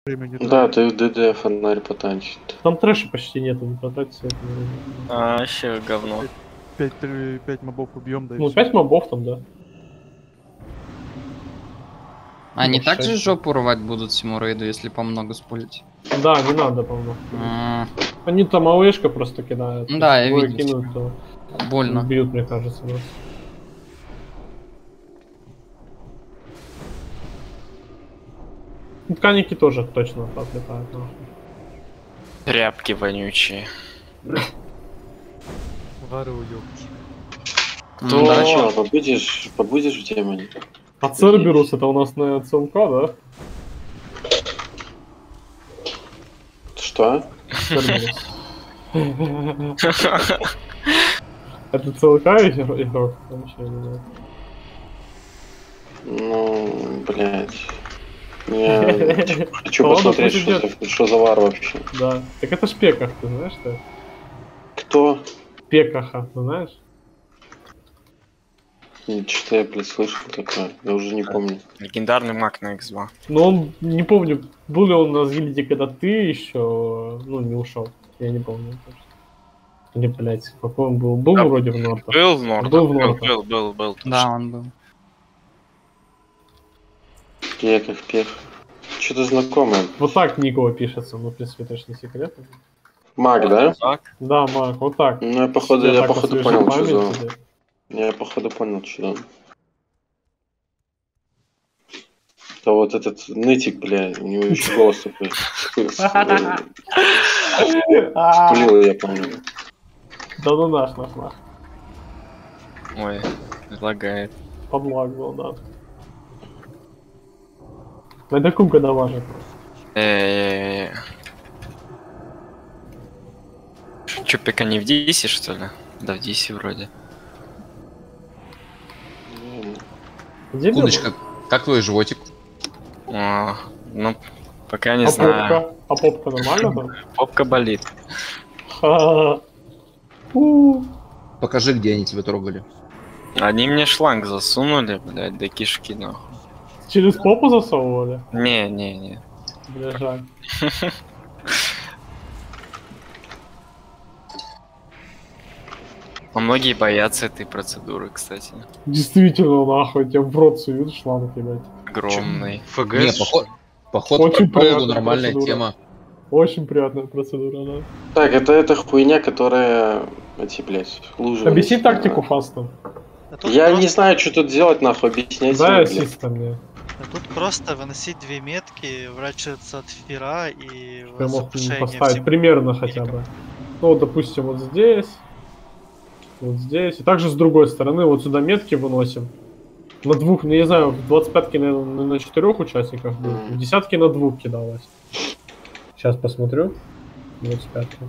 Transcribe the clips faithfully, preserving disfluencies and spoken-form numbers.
Времени Да, ты в ДД фонарь потанчит. Там трэша почти нету, не потратится. А, вообще говно. пять мобов убьем, да и Ну, всё. пять мобов там, да. Они Ну, так же шесть. жопу рвать будут всему рейду, если по много спулить. Да, не надо, по-моему. М, Они там АОЕшка просто кидают. Ну да, я Двое видел. кинут, то Больно. бьют, мне кажется, нас. Ну, тканики тоже точно отлетают, нахуй. Тряпки вонючие. Вары уёбки. М, Ну, да, чё, побудешь, побудешь в демоне? А Церберус это у нас на ЦЛК, да? Что? Церберус. Это ЦЛК игрок? Вообще не знаю. Ну, блядь. Я хочу Ладно, посмотреть, пусть что идёт. за, что за вар вообще. Да. Так это ж Пеках, ты знаешь, что? Кто? Пекаха, ты знаешь? Что-то я, блядь, слышал такое. Я уже не помню. Легендарный маг на икс два. Ну, он, не помню, был ли он у нас в гильдии, когда ты еще, ну, не ушел. Я не помню. точно. Или, блядь, какой он был? Был Да, вроде в Нортах. Был в Нортах. Был в Был, Нортах. был, был, был. точно. Да, он был. Пеках, пех. Что-то знакомое. Вот так Никола пишется, ну, в принципе, точно секрет. Маг, да? Так. Да, Марк, вот так. Ну, я походу, я так походу освежи понял, что за он. память тебе. Я походу понял, что за он. Да вот этот нытик, бля, у него еще голос такой. А, Спулил, я помню. Да ну наш, наш, наш. Ой, лагает. Подлаг был, да. Это кумка доважит. Э-э-э. Чё, пика не в Дисе, что ли? Да, в Дисе вроде. Где Кудочка, как твой животик? А, ну, пока не а знаю. попка? А попка нормально там? Попка болит. Ха. У. Покажи, где они тебя трогали. Они мне шланг засунули, блядь, до кишки, нахуй. Через попу засовывали? Не, не, не. Бля, жаль. А многие боятся этой процедуры, кстати. Действительно, нахуй, тебе в рот суют шланг, ебать. Огромный. Не, поход, поход Очень по проводу приятная нормальная процедура. тема. Очень приятная процедура, да. Так, это эта хуйня, которая... Эти, блядь, лужи. Объясни выносит, тактику да. фаста. А тут Я просто- не знаю, что тут делать, нахуй, объяснять. Дай себе, блядь. ассиста мне. а тут просто выносить две метки, вращаться от фера и Я мог запушение поставить всем примерно хотя бы. Ну, вот, допустим, вот здесь. Вот здесь. И также с другой стороны, вот сюда метки выносим. На двух, ну, я не знаю, в двадцать пятке, наверное, на четырех участниках будет. В десятке на двух кидалось. Сейчас посмотрю. двадцать пятке.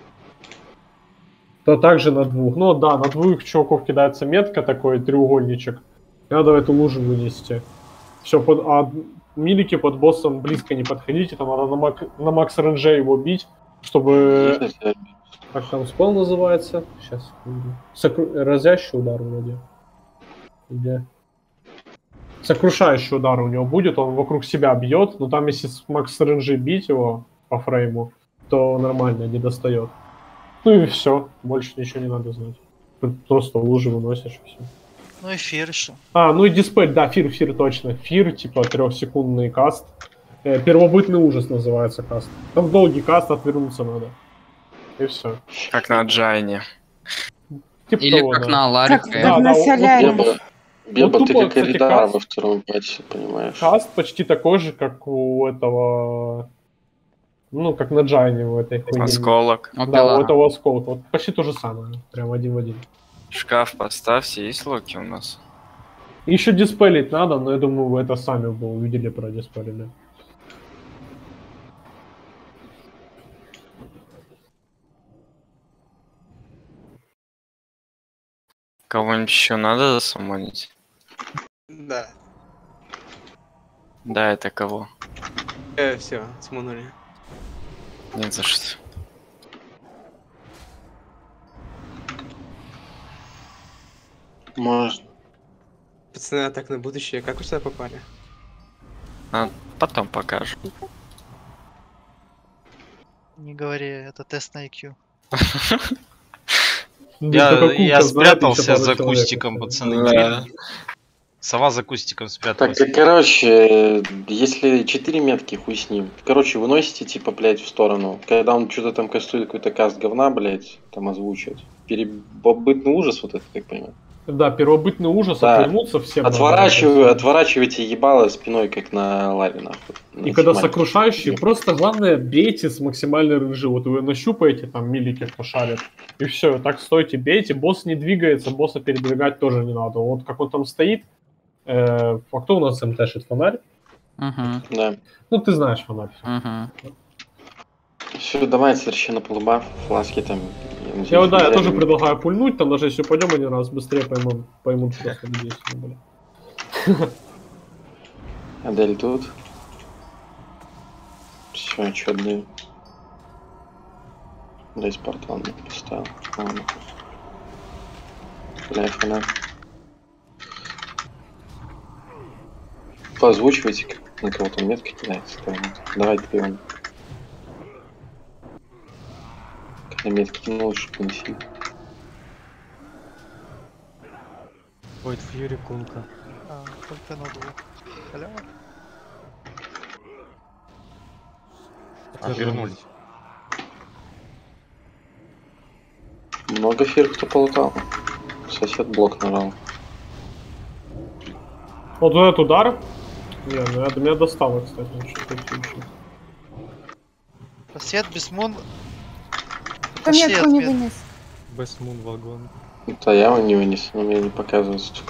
То также на двух. Ну да, на двух чуваков кидается метка, такой треугольничек. И надо эту лужу вынести. Все, под, а милики под боссом близко не подходите, там надо на, мак, на макс ренже его бить, чтобы... Как там спел называется? Сейчас. Сокру... Разящий удар вроде. Где? Сокрушающий удар у него будет, он вокруг себя бьет, но там если с макс ренжи бить его по фрейму, то нормально, не достает. Ну и все, больше ничего не надо знать. Просто лужи выносишь и все. Ну и фер еще. А, ну и диспель, да, фир, фир точно. Фир, типа трехсекундный каст. Э, первобытный ужас называется каст. Там долгий каст, отвернуться надо. И все. Как на Джайне. Типа Или того, как да. на Ларике. Да, Как да, на вот- соляре. вот- Беба, Беба Вот ты тупо, как кстати, Эридара каст. во втором патче, понимаешь? Каст почти такой же, как у этого... Ну, как на Джайне в этой хуйне. Осколок. Да, Опела. у этого осколка. Вот почти то же самое. Прям один в один. Шкаф поставьте, есть локи у нас? Еще диспелить надо, но я думаю, вы это сами бы увидели про диспелили. Кого-нибудь еще надо засамонить? Да. Да, это кого? Э, все, сманули. Нет, за что. Можно. Пацаны, а так на будущее, как вы сюда попали? А, потом покажу. Не говори, это тест на ай кью. Ну, Я, только Кука я знает, спрятался еще пару за человек, кустиком, кстати. пацаны. Да. Сова за кустиком Так, спряталась. и, короче, если четыре метки, хуй с ним. Короче, выносите, типа, блядь, в сторону. Когда он что-то там кастует, какой-то каст говна, блядь, там озвучивать. Перебобытный ужас, вот это, так понимаю. Да, первобытный ужас, Да. отвернуться всем. надо, Отворачиваю, да. отворачивайте ебало спиной, как на лаве, нахуй. И когда Максимально. сокрушающий, просто главное бейте с максимальной рыжи. Вот вы нащупаете, там милики пошарят. И все, так стойте, бейте. Босс не двигается, босса передвигать тоже не надо. Вот как он там стоит. Э, а кто у нас МТшит? Фонарь? Угу. Да. Ну, ты знаешь фонарь. Угу. Все, давай следующий на полубаф, фласки там. надеюсь, Я вот, да, я зря тоже не- предлагаю пульнуть, там даже если упадем один раз, быстрее поймут, поймут просто людей, если не были. Адель тут. Все, что отдаю. Да, из портала не поставил. Ладно. Бля, фонарь. Поозвучивайте, как на кого-то метки кидается. Давай ты он. Когда метки кинул, лучше понеси. Void Fury, Кунка. А, только на двух. Халява. Отвернулись. Много фир кто полутал. Сосед блок нажал. Вот этот удар. Не, ну я, меня достало, кстати. что-то еще. Сосед без мун. По Отошли метку от не мет- вынес. Best Moon вагон. Это я его не вынес, но мне не показывается, сука.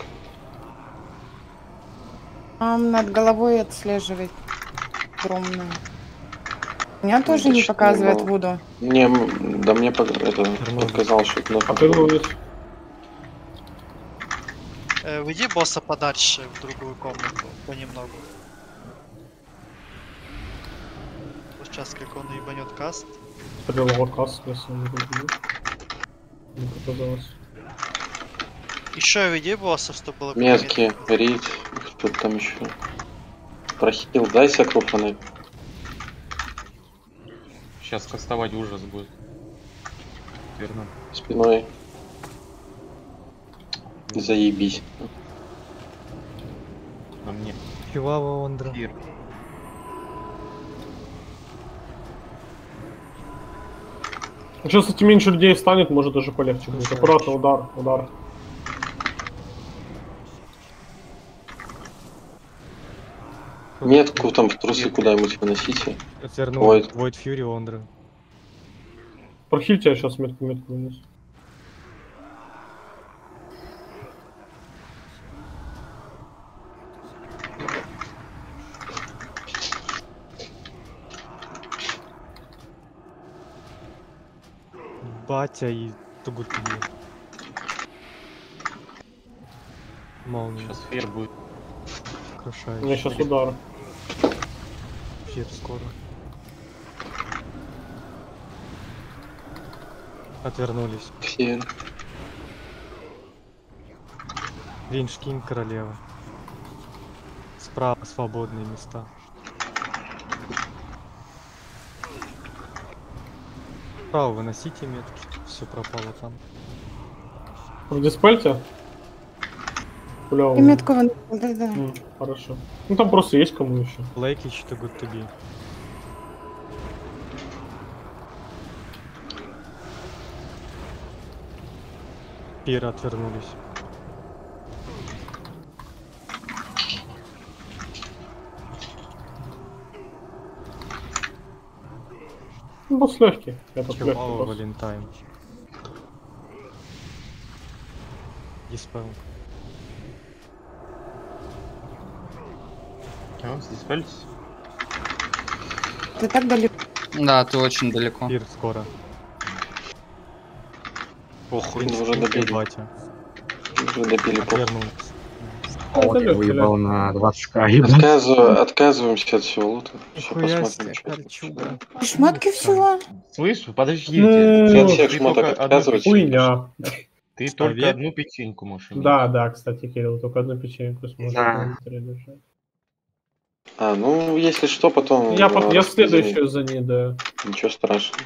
Он над головой отслеживает огромную. Меня тоже это не что показывает было? Вуду. Не, м, да мне пок- это показалось, что это на Отвернулись. Э, уйди босса подальше в другую комнату, понемногу. Вот сейчас как он ебанет каст. Смотрел его каст, если он не разбил. Не показалось. Еще веди босса, чтобы было Метки, рить, что-то там еще. Прохил, дай сакру фонарь. Сейчас кастовать ужас будет. Верно. Спиной. Заебись. На мне. Хилава Ондра. Фир. Сейчас, кстати, меньше людей станет, может даже полегче будет. Аккуратно, удар, удар. Метку там в трусы куда-нибудь выносите. Отвернул. Void. Void Fury, Ондра. Прохильте, я сейчас метку метку вынес. Батя и Тугутуги. Молния. Сейчас фир будет. Крушающий. У меня сейчас удар. Фир скоро. Отвернулись. Все. Винш Кинг, королева. Справа свободные места. Справа выносите метки. Все пропало там. В диспельте? Бля, И метку вынес. Да-да. М, хорошо. Ну там просто есть кому еще. Лейкич, to good to be. Пир отвернулись. Ну, босс легкий. Этот легкий Чувава босс. Валентайн. Диспел. А, здесь пальцы. Ты так далеко. Да, ты очень далеко. Пир скоро. Похуй. Ну, уже Кинг и добили. Батя. Уже добили. похуй. Отвернулись. Это легкий, легкий. на двадцать к. Отказываю, отказываемся от всего лута. Все Нихуя посмотрим, себе, что тут. кольчуга. Шмотки всего. Слышь, подождите. Ну, От Ты всех только шмоток одну отказывать. печеньку- Хуйня. Ты Что, только век? одну печеньку можешь иметь. Да, да, кстати, Кирилл, только одну печеньку сможет Да. на инвентаре держать. А, ну, если что, потом... Я, э, под... я распределим. следующую за ней, да. Ничего страшного.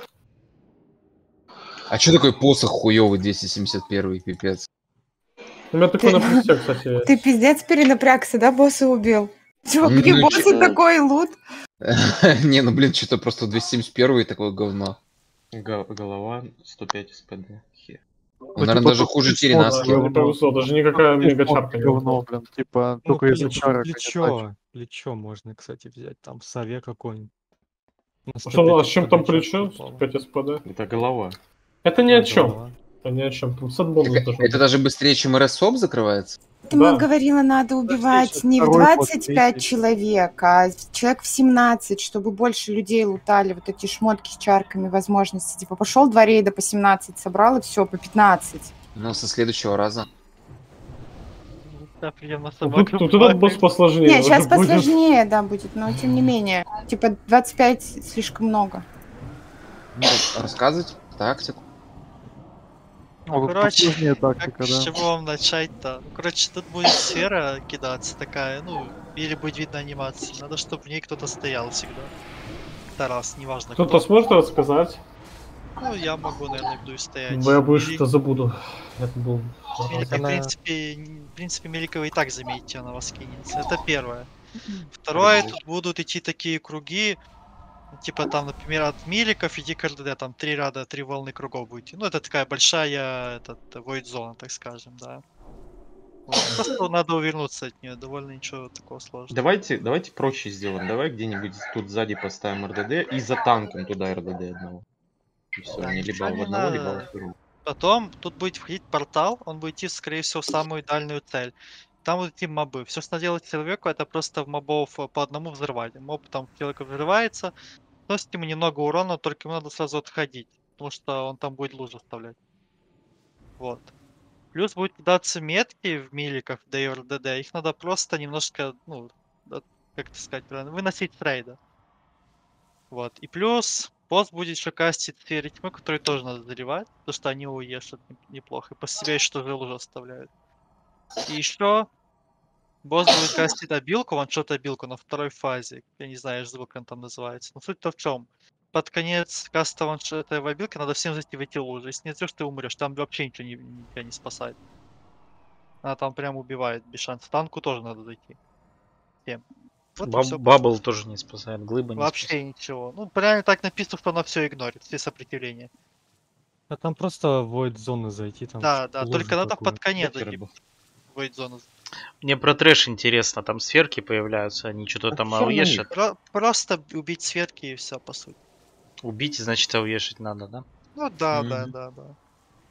А что такой посох хуёвый двести семьдесят один, пипец? У меня такой Ты- на плюсе, кстати, есть. Ты пиздец перенапрягся, да, босса убил? Чуваки, Ну, боссы чё- такой лут. Не, ну блин, что-то просто двести семьдесят один такое говно. Го- голова сто пять СПД. Хер. Он, Ну, наверное, типа, даже тут хуже плечо Теренаски. Мне не говно. повезло, даже никакая Тут мега плечо чарка не говно, выпала. блин, типа, Ну, только из-за типа, чарок, а не так. Плечо. Плечо, плечо можно, кстати, взять. Там сове какой-нибудь. На Что, сто а пять с чем там СПД чарка плечо? упала. пять СПД. Это голова. Это ни о А, чем. голова. Это ни о чем. Там сет бонус Так, должен это быть. даже быстрее, чем РСОП закрывается? Ты мне Да. говорила, надо убивать не в второй, вот двадцать пять третий. человек, а человек в семнадцать, чтобы больше людей лутали вот эти шмотки с чарками, возможности. Типа пошел два рейда по семнадцать, собрал и все, по пятнадцать. Ну, со следующего раза. Да, прием на Ну, собаку. Тут, тут этот босс посложнее. Не, уже сейчас будет. посложнее, да, будет, но тем не менее. Типа двадцать пять слишком много. Ну, рассказывать тактику. Ну, тут Короче, посложнее Как, тактика, с да. чего вам начать-то? Ну, короче, тут будет сфера кидаться такая, ну, или будет видно анимация. Надо, чтобы в ней кто-то стоял всегда. Тарас, неважно кто. Кто-то сможет рассказать? Ну, я могу, наверное, буду и стоять. Бо я боюсь, Или- что забуду. Это был... Мелика, в Она- принципе, н- в принципе, Мелика вы и так заметите, она вас кинется. Это первое. Второе, тут будут идти такие круги, типа там, например, от Миликов идти к РДД, там три ряда, три волны кругов будете. Ну, это такая большая, этот, void зона, так скажем, да. Вот. Просто надо увернуться от нее, довольно ничего такого сложного. Давайте, давайте проще сделаем. Давай где-нибудь тут сзади поставим РДД и за танком туда РДД одного. И все, они либо ничего в не одного, либо надо. во второго. Потом тут будет входить портал, он будет идти, скорее всего, в самую дальнюю цель. Там будут идти мобы. Все, что надо делать человеку, это просто мобов э, по одному взрывать. Моб там человека взрывается, носит ему немного урона, только ему надо сразу отходить, потому что он там будет лужу оставлять. Вот. Плюс будет кидаться метки в миликах в ДРДД, их надо просто немножко, ну, да, как это сказать правильно, выносить с рейда. Вот. И плюс босс будет еще кастить сферы тьмы, которые тоже надо заливать, потому что они его ешат не- неплохо. И после себя еще тоже лужу оставляют. И еще босс будет кастить обилку, ваншот обилку на второй фазе. Я не знаю, я же забыл, как он там называется. Но суть-то в чем? Под конец каста ваншота этой обилки надо всем зайти в эти лужи. Если не зайдешь, ты умрешь. Там вообще ничего не, не- тебя не спасает. Она там прям убивает без шансов. Танку тоже надо зайти. Всем. Вот и Баб- всё. Бабл тоже не спасает, глыба не Вообще спасает. ничего. Ну, реально так написано, что она все игнорит, все сопротивления. А там просто void зоны зайти, там Да, да, лужу только надо какую. под конец Дайте зайти рыбу. в void зону. Мне про трэш интересно, там сферки появляются, они что-то там хер на них. ауешат. Про- просто убить светки и все, по сути. Убить, значит, ауешать надо, да? Ну да, да, Мгм. да, да. Там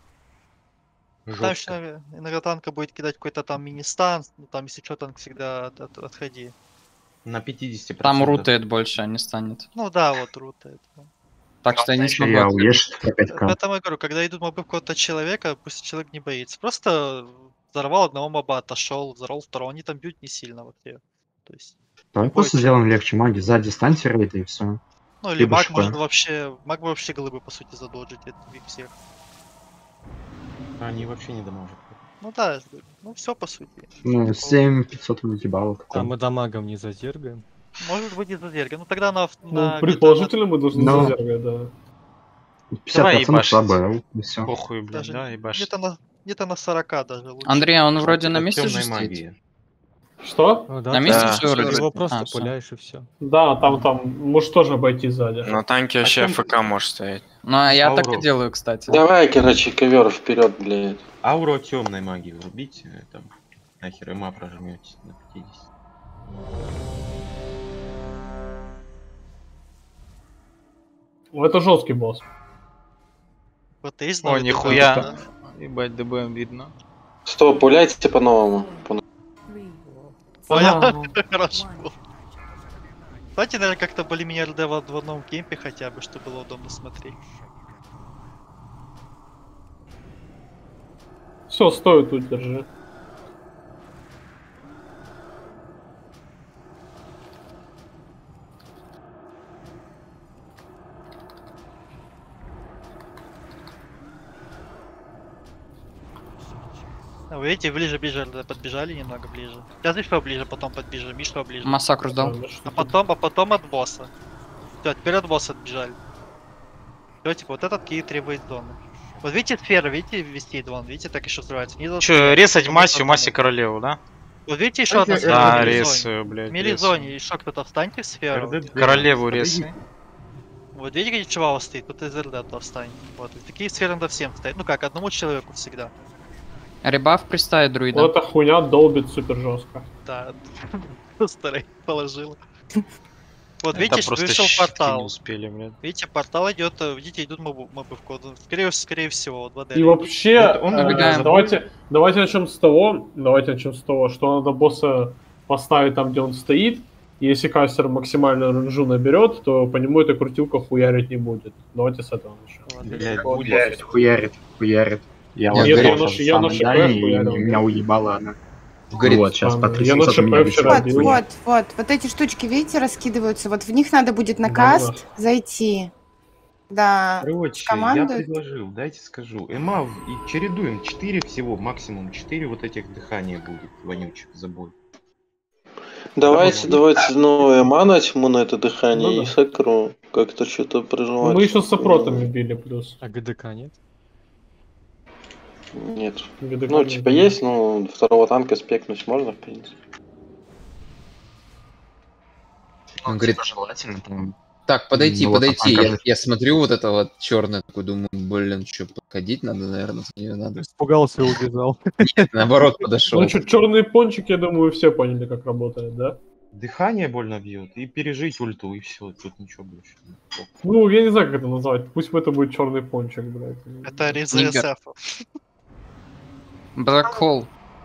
еще Жестко. иногда, иногда танка будет кидать какой-то там мини-стан, ну там если что, танк всегда от- от- отходи. На пятьдесят процентов. Там рутает больше, а не станет. Ну да, вот рута это. Так что я не смогу. Я открыть. уешь про пять ка. Поэтому я говорю, когда идут мобы в какого-то человека, пусть человек не боится. Просто взорвал одного моба, отошел, взорвал второго. Они там бьют не сильно вообще. То есть, Давай просто сделаем легче маги. Сзади станьте рейда и все. ну или Либо маг ШП. может вообще, маг вообще голыбы по сути задоджить это всех. Они вообще не дамажат. Ну да, я же говорю, ну все по сути. Ну, семь пятьсот выбивалок. А мы дамагом не задергаем. Может быть и задерга. Ну тогда на, Ну, на предположительно, мы должны Но- зазергать, да. пятьдесят Давай процентов ебашить. слабая, и все. Похуй, блин, даже да, ебашь. где-то на где-то на сорока даже лучше. Андрей, он вроде на Это месте же тёмная стоит. магия. Что? Ну, да, На ты месте Да. всё вроде. его просто А, всё. пуляешь и все. Да, там, там, можешь тоже обойти сзади. На танке вообще чем- АФК может стоять. Ну, а я так и Ауру. делаю, кстати. Давай, короче, ковер вперед, блядь. Ауру темной магии врубите, э, там нахер эма прожмете на пятьдесят. Ну, это жесткий босс. Вот есть О, новый нихуя. ДБ, да? Ебать, ДБМ видно. Стоп, пуляйте по-новому. По- Понял? Ага. Хорошо. Кстати, наверное, как-то более-менее РД в в одном кемпе хотя бы, чтобы было удобно смотреть. Все, стой тут, держи. Вы видите, ближе, ближе подбежали, немного ближе. Сейчас еще ближе, потом подбежим, еще ближе. Массакру сдал. А потом, а потом от босса. Все, теперь от босса отбежали. Все, типа, вот этот кей требует зоны. Вот видите сферу, видите вести вон, видите, так еще взрывается. Снизу Че, сфера, резать потом Масю, потом. Маси королеву, да? Вот видите еще одна сфера. Да, в мили-зоне. резаю, блядь. В мили-зоне, еще кто-то встаньте в сферу. РД Королеву резай. Вот видите, где чувак стоит, тут из РД туда встань. Вот, и такие сферы надо всем встать. Ну как, одному человеку всегда. Ребаф приставит друида. Вот эта хуйня долбит супер жестко. Да, старый положил. Вот Это видите, просто вышел щитки портал. не успели, блядь. Видите, портал идет, видите, идут мобы, мобы в код. Скорее, скорее всего, вот вода. И вообще, Вот он э, выбегаем. давайте, давайте начнем с того, давайте начнем с того, что надо босса поставить там, где он стоит. И если кастер максимально ренжу наберет, то по нему эта крутилка хуярить не будет. Давайте с этого начнем. Блядь, Хуярит, хуярит, хуярит. Я Нет, вот я приехал на ш- я на самый ШП дальний, и хуярил. меня уебала она. Горит. Вот, сейчас Там, по я на трясутся от ШП меня вчера лечат. Вот, вот, вот. Вот эти штучки, видите, раскидываются. Вот в них надо будет на Да, каст зайти. Да. Короче, команду. я предложил, дайте скажу. Эма и чередуем четыре всего, максимум четыре вот этих дыхания будет, вонючих, забой. Давайте, давайте, ну, Эма натьму на это дыхание Ну да. и сакру. Как-то что-то Ну, прижимать. мы еще с сопротами били плюс. А ГДК нет? Нет. ГДК Ну, не типа били. есть, но второго танка спекнуть можно, в принципе. Он говорит, Желательно там. так, подойти, Ну, вот подойти. там Я, как- я смотрю вот это вот черное, такой думаю, блин, что, подходить надо, наверное, за нее надо. Испугался и убежал. Нет, наоборот, подошел. Ну что, черный пончик, я думаю, все поняли, как работает, да? Дыхание больно бьет, и пережить ульту, и все, тут ничего больше. нет. Ну, я не знаю, как это назвать. Пусть это будет черный пончик, блядь. Это Риза Нигер. эс эф. Black Hole.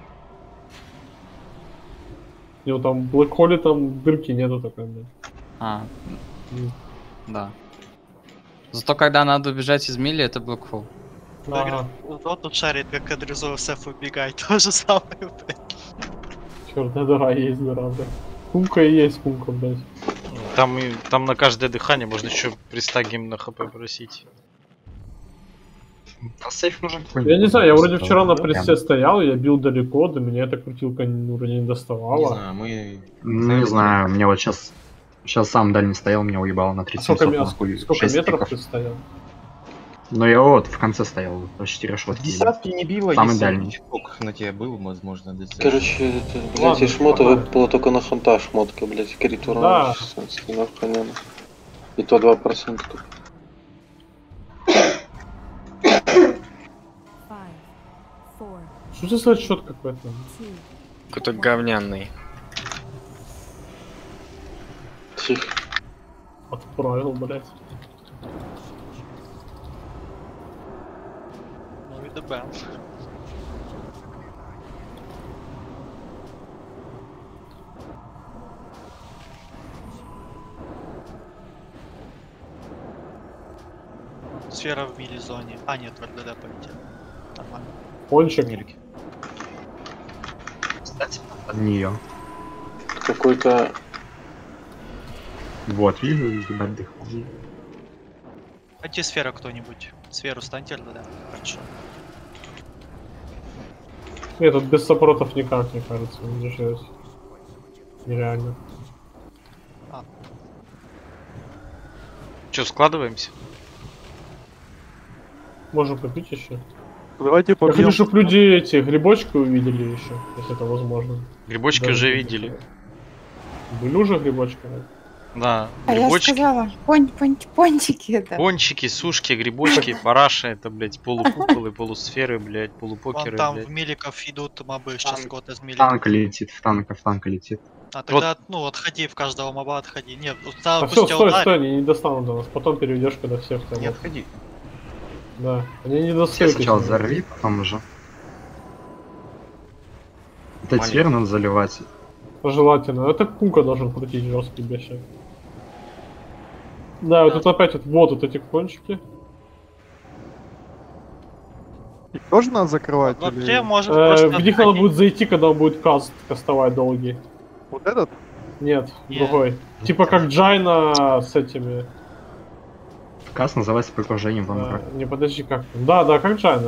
У него там в Black Hole там дырки нету такой, блядь. А, М. да. Зато когда надо убежать из мили, это Black Hole. Ага. Вот тут шарит, как от Риза эс эф убегает. То же самое, блядь. Черная дыра есть, дыра, блядь. Кумка и есть кумка, блядь. Там, и- там на каждое дыхание можно еще пристагим на хп просить. А сейф нужен Я не знаю, я вроде какой-нибудь, вчера на прям. прессе стоял, я бил далеко, до меня эта крутилка ну, вроде не Не доставала. знаю, мы... Ну, не знаю, мне вот сейчас... Сейчас сам дальний стоял, меня уебало на А тридцать сколько, семьсот ме- нахуй, сколько шесть метров стиков. ты стоял? Ну я вот в конце стоял, по четыре В шотки. десятке не било, Самый если дальний. чпок на тебя был, возможно, десятки. Короче, это, блядь, Ладно, и шмота нормально. выпала только на ханта шмотка, блядь, крит урона Да. шестнадцать, нахуй надо. И то два процента только. Что это за отчет какой-то? Какой-то говняный. Тихо. Отправил, блядь. Ну и добавил. Сфера в мили-зоне. А, нет, в РДД полетел. Нормально. Пончик. Кстати, под нее. Какой-то... Вот, вижу, ебать дыхание. Антисфера кто-нибудь. Сферу станьте РДД. Хорошо. Нет, тут без сопротов никак, мне кажется, не жесть. Нереально. Че, складываемся? Можем попить еще. Давайте Я побьем. хочу, чтобы люди эти грибочки увидели еще, если это возможно. Грибочки Да, уже да, видели. да. Были уже грибочки? да? Да, А я же грибочки, сказала, пон пон пончики это. пончики, сушки, грибочки, параши, это, блядь, полукуполы, полусферы, блядь, Вон полупокеры, там блядь. в миликов идут мобы, сейчас кот из В миликов. танк летит, в танка, в танка летит. А тогда, ну, отходи в каждого моба, отходи. Нет, А сначала все, пусть тебя стой, ударят. стой, они не достанут до нас. Потом переведешь, когда всех там. Не отходи. Да, они не Все достают. сначала если- взорви, потом уже. Это Маленький. теперь надо заливать. Желательно. Это кука должен крутить жесткий бешек. Да, вот тут опять вот, вот, вот эти кончики. Их тоже надо закрывать? Вообще, или- может, Э, просто в них надо отходи. будет зайти, когда он будет каст кастовать долгий. Вот этот? Нет, Нет. другой. Типа как Джайна с этими. Касс называется прикружением э, вампира. не, подожди, как там? Да, да, как Джайна.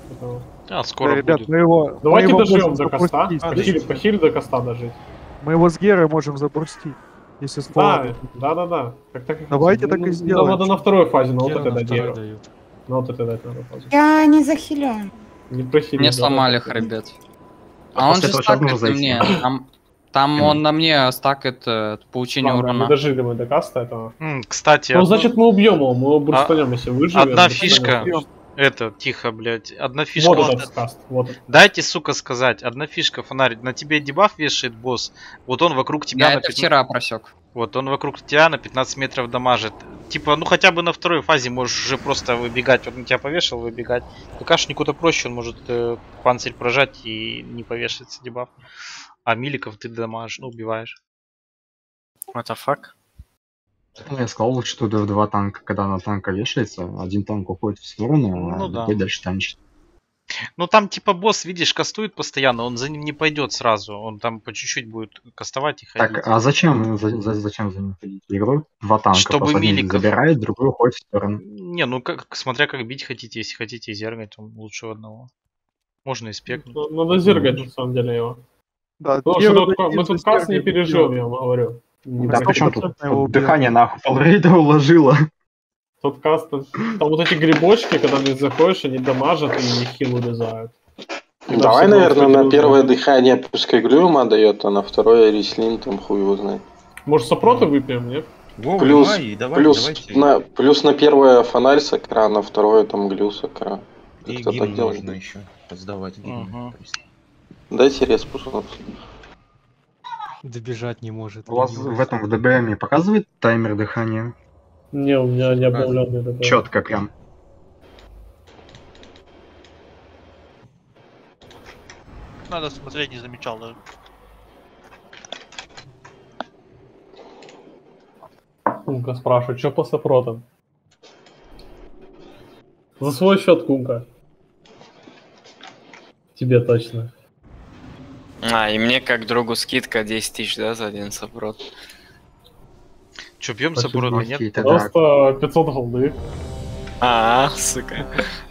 этого. А, скоро ребят, будет. мы его... Давайте мы его доживем можем до коста. запустить. Похиль, похиль до коста дожить. Мы его с Герой можем запустить. Если с Да, Полом. да, да, да. Как так и Давайте хотите. так и Ну, сделаем. Нам надо на второй фазе, но вот Гера это на дать второй Геру. дают. Ну вот это дать надо фазу. Я не захилю. Не прохилить. Мне да, сломали да. хребет. А А он после же этого сейчас нужно стакает на зайти. мне. Там, там он на мне стакает э, получение Ладно, урона. не дожили мы до каста этого. М, Кстати, Ну, одну- значит, мы убьем его, мы его бурстанем, если выживем. одна бурстанем. фишка. Это, тихо, блядь. Одна фишка. Вот вот- этот каст, вот. Дайте, сука, сказать. Одна фишка, фонарь. На тебе дебаф вешает босс. Вот он вокруг тебя Я на это пятнадцать вчера просек. Вот он вокруг тебя на пятнадцать метров дамажит. Типа, ну хотя бы на второй фазе можешь уже просто выбегать. Вот он тебя повешал, выбегать. ККшнику-то проще, он может э, панцирь прожать и не повешается дебаф. А миликов ты дамажишь, ну убиваешь. What the fuck? Ну, я сказал, лучше туда в два танка, когда на танка вешается, один танк уходит в сторону, Ну а да. другой дальше танчит. Ну там типа босс, видишь, кастует постоянно, он за ним не пойдет сразу. Он там по чуть-чуть будет кастовать и ходить. Так, а зачем, за- за- зачем за ним ходить? Игру два танка, Чтобы просто один миликов- забирает, другой уходит в сторону. Не, ну как, смотря как бить хотите, если хотите зергать, то лучше в одного. Можно и спекнуть. Ну, надо зергать, на самом деле, его. Да, Потому Гера что тут- дойдет мы за тут каст не Сергеем, переживем, я вам говорю. Не Да, прохилить. причем тут, его тут убьем. дыхание нахуй полрейда уложило. Тот каст, там вот эти грибочки, когда в них заходишь, они дамажат и хил урезают. Когда Давай, все наверное, просто на не первое нужно. дыхание пускай Глюма дает, а на второе Рислин там хуй его знает. Может, сопроты выпьем, нет? Вова, Плюс, давай, давай, плюс, давайте. на, плюс на первое фонарь с экрана, на второе там глю с экрана. И Как-то гимн так делать. можно еще сдавать. гимн. Мгм. То есть Дайте рез, пожалуйста. Добежать не может. У вас ленивый. в этом в ДБМе показывает таймер дыхания? Не, у меня не обновленный такой. Четко прям. Надо смотреть, не замечал даже. Кунка спрашивает, что по сопротам? За свой счет, Кунка. Тебе точно. А, и мне как другу скидка десять тысяч, да, за один сопрот. Че, бьем Спасибо, саппорт или нет? какие-то, да. Просто пятьсот голды. А, сука.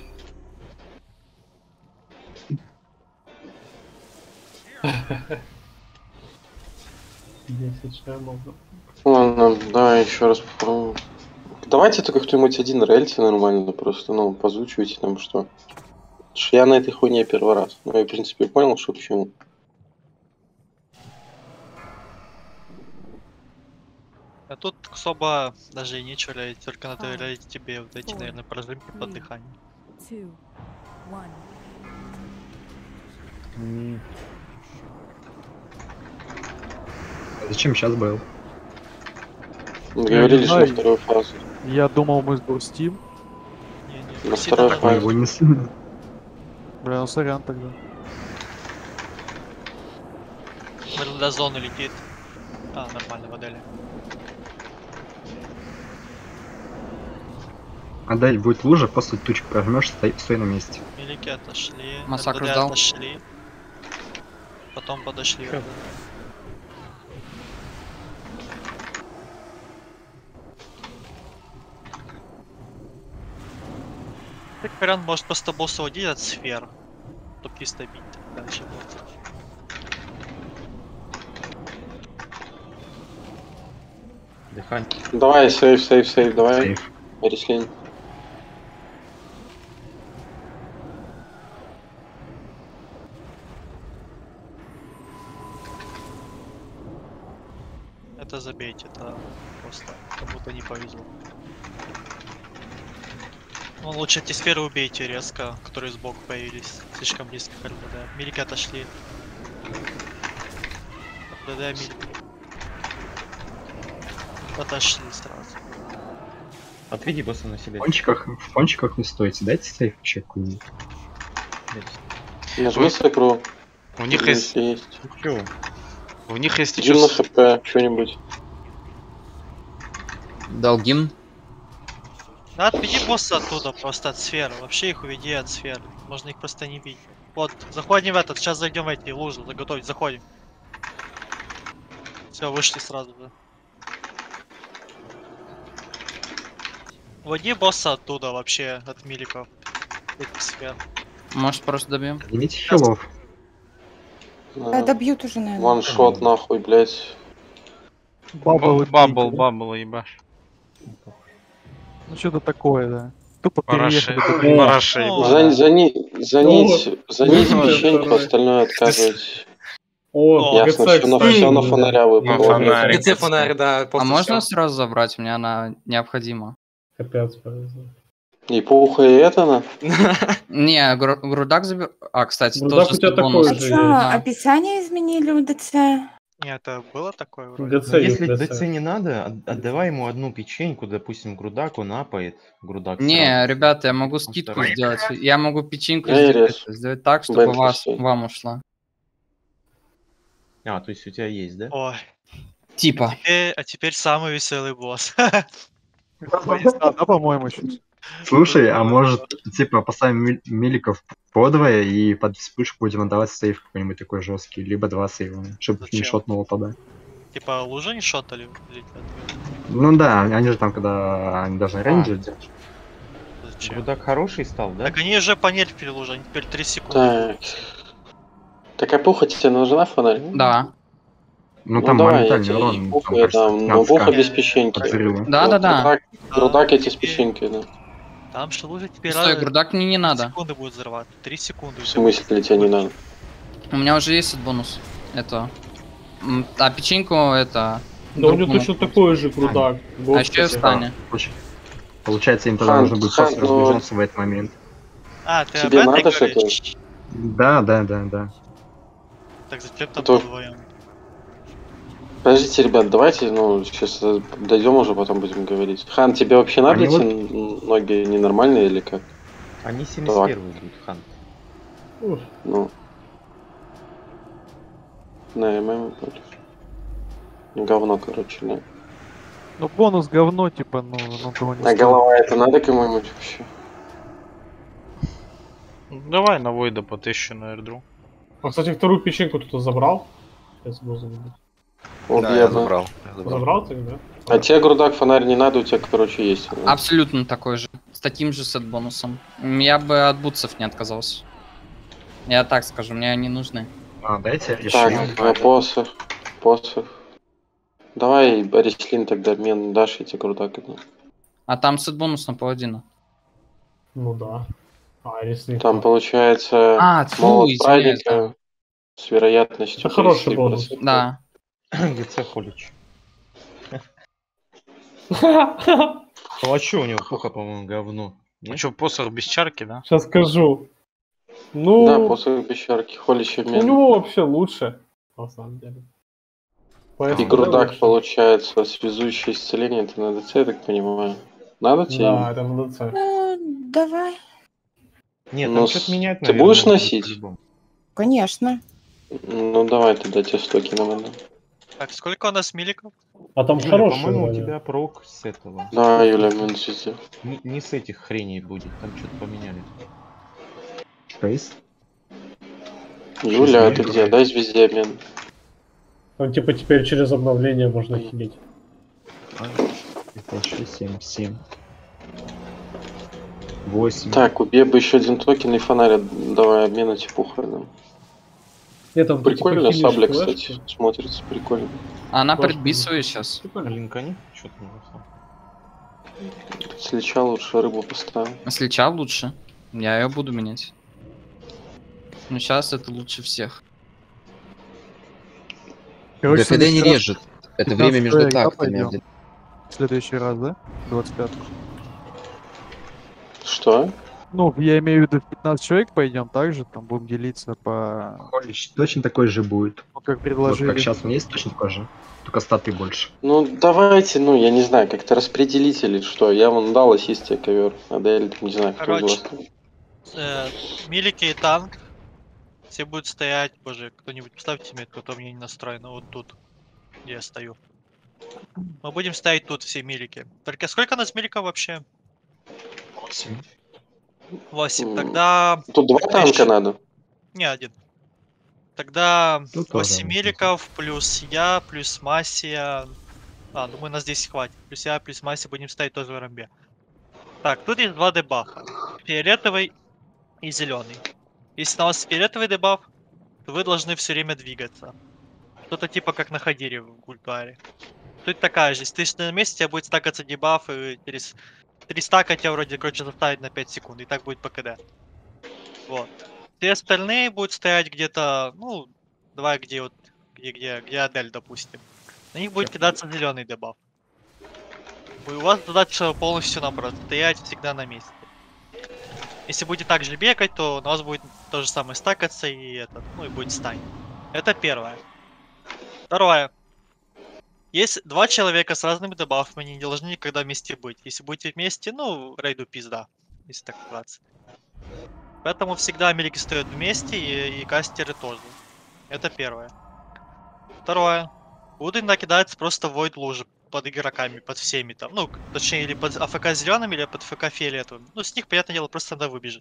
десять шемов. Ладно, да, еще раз попробуем. Давайте только кто-нибудь один рельте нормально просто, ну, позвучивайте там что. Потому что я на этой хуйне первый раз. Ну, я, в принципе, понял, что к чему. А тут особо даже и нечего релить, только надо релить тебе вот эти, наверное, прожимки под дыхание. Зачем сейчас был? Говорили, что на знаю. вторую фазу. Я думал, мы сбрустим. На второй Мы фазе. его не с- Бля, ну сорян тогда. До зоны летит. А, нормально, модели. Адель, будет лужа, просто тучку прожмешь, стой, стой на месте. Милики отошли. Массакр РДД сдал. отошли. Потом подошли. РДД. Так вариант может просто босса удить от сфер. Чтоб чисто бить дальше будет. дыхание. Давай, сейв, сейв, сейв, давай. Сейф. Рислин. Это забейте, это просто как будто не повезло. Ну, лучше эти сферы убейте резко, которые сбоку появились. Слишком близко к РДД. Милики отошли. РДД, милики. Отошли сразу. Отведи босса на В себя. пончиках, в пончиках вы стоите, дайте сейф вообще какой-нибудь. Нажми сокру. У них если есть... есть. Ну чё? У них есть Гимн на еще... хп, что-нибудь. Дал гимн. Да, отведи босса оттуда, просто от сферы. Вообще их уведи от сферы. Можно их просто не бить. Вот, заходим в этот, сейчас зайдем в эти лужи, заготовить, заходим. Все, вышли сразу же. Уводи босса оттуда вообще, от миликов. Этих сфер. Может, просто добьем? Поднимите хилов. Да, добьют уже, наверное. Ваншот нахуй, блять. Бабл, Бабл, бабл, ебашь. Ну что-то такое, да. Тупо Параши, переехали. такие. параши, За, ебать. за, ни- за Ну, нить, за нить второй, печеньку, второй. остальное отказывать. О, Ясно, ГЦ, все на, кстати, все на да. фонаря выпало. блядь. ГЦ фонарь, да, А после можно всё. сразу забрать? Мне она необходима. Капец, повезло. И пуха и это на. Не, гру- грудак забер... А, кстати, Грудак тоже у тебя с бонусом. А такой же что, есть. описание изменили у ДЦ? Нет, это было такое вроде. ГЦ Но есть, если ГЦ. ДЦ не надо, от- отдавай ему одну печеньку, допустим, грудак, он апает. Грудак Не, сразу. ребята, я могу Он скидку второй. сделать. Я могу печеньку Я и сделать, рез. сделать так, чтобы Бэнтли вас, стоит. вам ушла. А, то есть у тебя есть, да? Ой. Типа. Теперь- а теперь самый веселый босс. Поезда, да, по-моему, сейчас. Слушай, а может, типа, поставим миль- миликов подвое и под вспышку будем отдавать сейф какой-нибудь такой жесткий, либо два сейва, чтобы их не Зачем? шотнуло тогда. Типа лужа не шотали? Или нет? Ну да, они же там, когда они должны А. рейнджер делать. Зачем? Грудак хороший стал, да? Так они уже понерфили лужу, они теперь три секунды. Так. Так а пуха тебе нужна фонарь? Да. Ну Ну, там давай, я моментальный тебе урон, и там, пуха я кажется, дам, но пятнадцать пуха ка без печеньки. от взрыва. Да, Вот да, да. Грудак, грудак эти с и- печенькой, да. Там что лужа теперь Стой, раз- грудак мне не три надо. секунды будет взрываться. Три секунды. В смысле тебе не надо? У меня уже есть этот бонус. Это. М, А печеньку это. Да у него другому. точно такой же грудак. А еще и в стане. Получ- Получается, им тогда Хан, нужно будет Хан, просто ну- разбежаться в этот момент. А, ты Тебе об этой надо что-то? говоришь? Да, да, да, да. Так зачем там То- вдвоем? Подождите, ребят, давайте, ну, сейчас дойдем уже, потом будем говорить. Хан, тебе вообще надо Они эти н- ноги ненормальные или как? Они семьдесят первые будут, хан. Ух, Ну. На ММ против. Говно, короче, да. Ну, бонус говно, типа, ну, ну того не А стоит. голова это надо кому-нибудь вообще? Ну, давай на Войда по тысячу на эрдру. А, кстати, вторую печеньку кто-то забрал? Я забыл забыть. Вот Да, я я бы- забрал. я забрал. Забрал ты, да? А тебе грудак фонарь не надо, у тебя, короче, есть. да? Абсолютно такой же. С таким же сет бонусом. М, Я бы от бутсов не отказался. Я так скажу, мне они нужны. А, дайте еще. Так, а посох. Посох. Давай, Арислин, тогда обмен дашь эти грудак. да. А там сет бонус на паладина. Ну да. А, если... Там получается А, тьфу, молот извиняюсь, прадика с вероятностью. Это хороший тридцать три процента. бонус. Да. ГЦ Холич. Ну а чё у него пуха, по-моему, говно? Ну Нет? что, посох без чарки, да? Сейчас скажу. Ну, Да, посох пещерки, холищ у обмен. него вообще лучше, на самом деле. И Поэтому грудак лучше. получается связующее исцеление, это на ДЦ, я так понимаю. Надо тебе? Да, это на ДЦ. Ну, давай. Нет, Ну, там с- что-то менять, ты наверное, будешь надо носить? по-любому. Конечно. Ну давай тогда тебе стоки нам отдам. Так, сколько у нас миликов? А там Юля, хороший по-моему, у вроде. тебя прок с этого. Да, Юля, мы везде. Не, не с этих хреней будет, там что-то поменяли. Фейс. Юля, а ты Шесть где? Дай везде обмен. Там типа теперь через обновление можно хилить. пять, шесть, семь, семь. восемь. Так, убей бы еще один токен и фонарь от- давай обмен эти пуха. да. Нет, там ты, типа, Прикольно, хилишь сабля, флешку. кстати, смотрится прикольно. А она Просто- предбисывает сейчас. Прикольно. Линкани? Что-то не написал. Слича лучше рыбу поставим. Слича лучше. Я ее буду менять. Но сейчас это лучше всех. Короче, ДФД не следующий раз- режет. Это время между пятнадцатая игра тактами. пойдём. В следующий раз, да? двадцать пятый. Что? Ну, я имею в виду, в пятнадцать человек пойдем также, там будем делиться по... Холич точно такой же будет. Ну, как Вот предложили. как сейчас он есть, точно такой же. Только статы больше. Ну давайте, ну я не знаю, как-то распределить или что. Я вон дал ассисте ковер, а Дель, не знаю, кто из Короче. вас там. Э, милики и танк. Все будут стоять, боже, кто-нибудь поставьте метку, а то мне не настроено, вот тут, где я стою. Мы будем ставить тут все милики. Только сколько у нас миликов вообще? восемь. восемь. М, Тогда... Тут два тогда танка ещё- надо. Не, один. Тогда Тут тоже восемь один. миликов, плюс я, плюс Массия. А, думаю, нас здесь хватит. Плюс я, плюс Массия будем ставить тоже в рамбе. Так, тут есть два дебафа. Фиолетовый и зеленый. Если на вас фиолетовый дебаф, то вы должны все время двигаться. Что-то типа как на Хадире в Гультуаре. Тут такая же, если ты на месте, у тебя будет стакаться дебаф, и через три стака тебя вроде, короче, заставить на пять секунд, и так будет по КД. Вот. Все остальные будут стоять где-то, ну, давай где вот, где, где, где Адель, допустим. На них будет кидаться зеленый дебаф. И у вас задача полностью наоборот, стоять всегда на месте. Если будете так же бегать, то на вас будет то же самое стакаться и это, ну и будет стань. Это первое. Второе. Есть два человека с разными дебафами, они не должны никогда вместе быть. Если будете вместе, ну, рейду пизда, если так вкратце. Поэтому всегда милики стоят вместе и, и кастеры тоже. Это первое. Второе. Будут иногда кидаться просто войд лужи под игроками, под всеми там. Ну, точнее, или под АФК зеленым, или под АФК фиолетовым. Ну, с них, понятное дело, просто надо выбежит.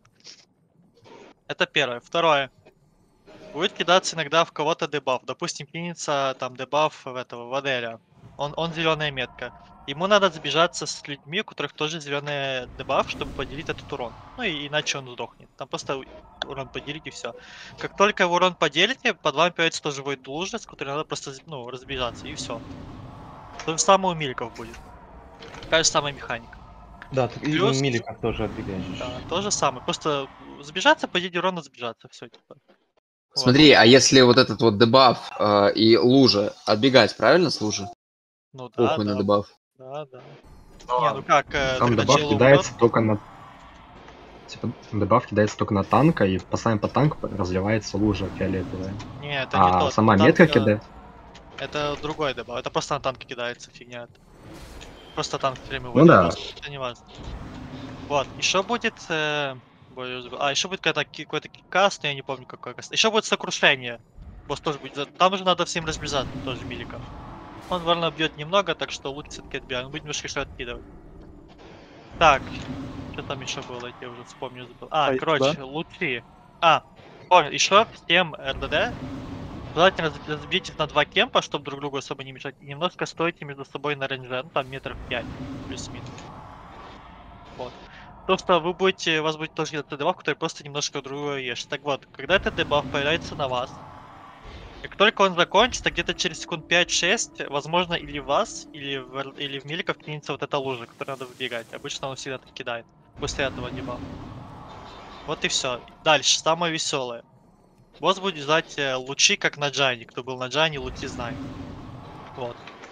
Это первое. Второе. Будет кидаться иногда в кого-то дебаф. Допустим, кинется там дебаф в этого, в Аделя. Он, он зеленая метка. Ему надо сбежаться с людьми, у которых тоже зеленый дебаф, чтобы поделить этот урон. Ну и иначе он сдохнет. Там просто урон поделить и все. Как только вы урон поделите, под вами появится тоже войд лужа, с которой надо просто, ну, разбежаться, и все. То же самое у миликов будет. Такая же самая механика. Да, ты и у миликов тоже отбегаешь. Да, то же самое. Просто сбежаться, поделить урон, сбежаться, все типа. Смотри, а если вот этот вот дебаф э, и лужа отбегать, правильно с лужи? Ну да, Похуй да. на дебаф. Да, да. Не, ну как, э, Там когда дебаф чел кидается умрет, только на... Типа, дебаф кидается только на танка, и по самому по танку разливается лужа фиолетовая. Не, это а не тот. сама Танк, метка э, кидает. Это другой дебаф. Это просто на танке кидается, фигня. Просто танк все время Ну вводит, да. просто это не важно. Вот, еще будет... э, бой- А, еще будет какой-то ки- какой-то кикаст, но я не помню какой каст. Еще будет сокрушение. Босс тоже будет. Там уже надо всем разбежаться, тоже милика. Он, наверное, бьет немного, так что лучше все-таки отбивать. Он будет немножко еще откидывать. Так, что там еще было, я уже вспомню, забыл. А, А, короче, да? лучи. А, помню, еще всем РДД желательно раз- разбить их на два кемпа, чтобы друг другу особо не мешать. И немножко стойте между собой на рейнже, ну там метров пять, плюс-минус. Вот. То, что вы будете, у вас будет тоже этот дебаф, который просто немножко другое ешь. Так вот, когда этот дебаф появляется на вас, как только он закончится, где-то через секунд пять-шесть, возможно, или в вас, или в, р- или в миликов кинется вот эта лужа, которую надо выбегать. Обычно он всегда так кидает после этого дебафа. Вот и все. Дальше, самое веселое. Босс будет ждать э, лучи, как на Джайне. Кто был на Джайне, лучи знает. Вот.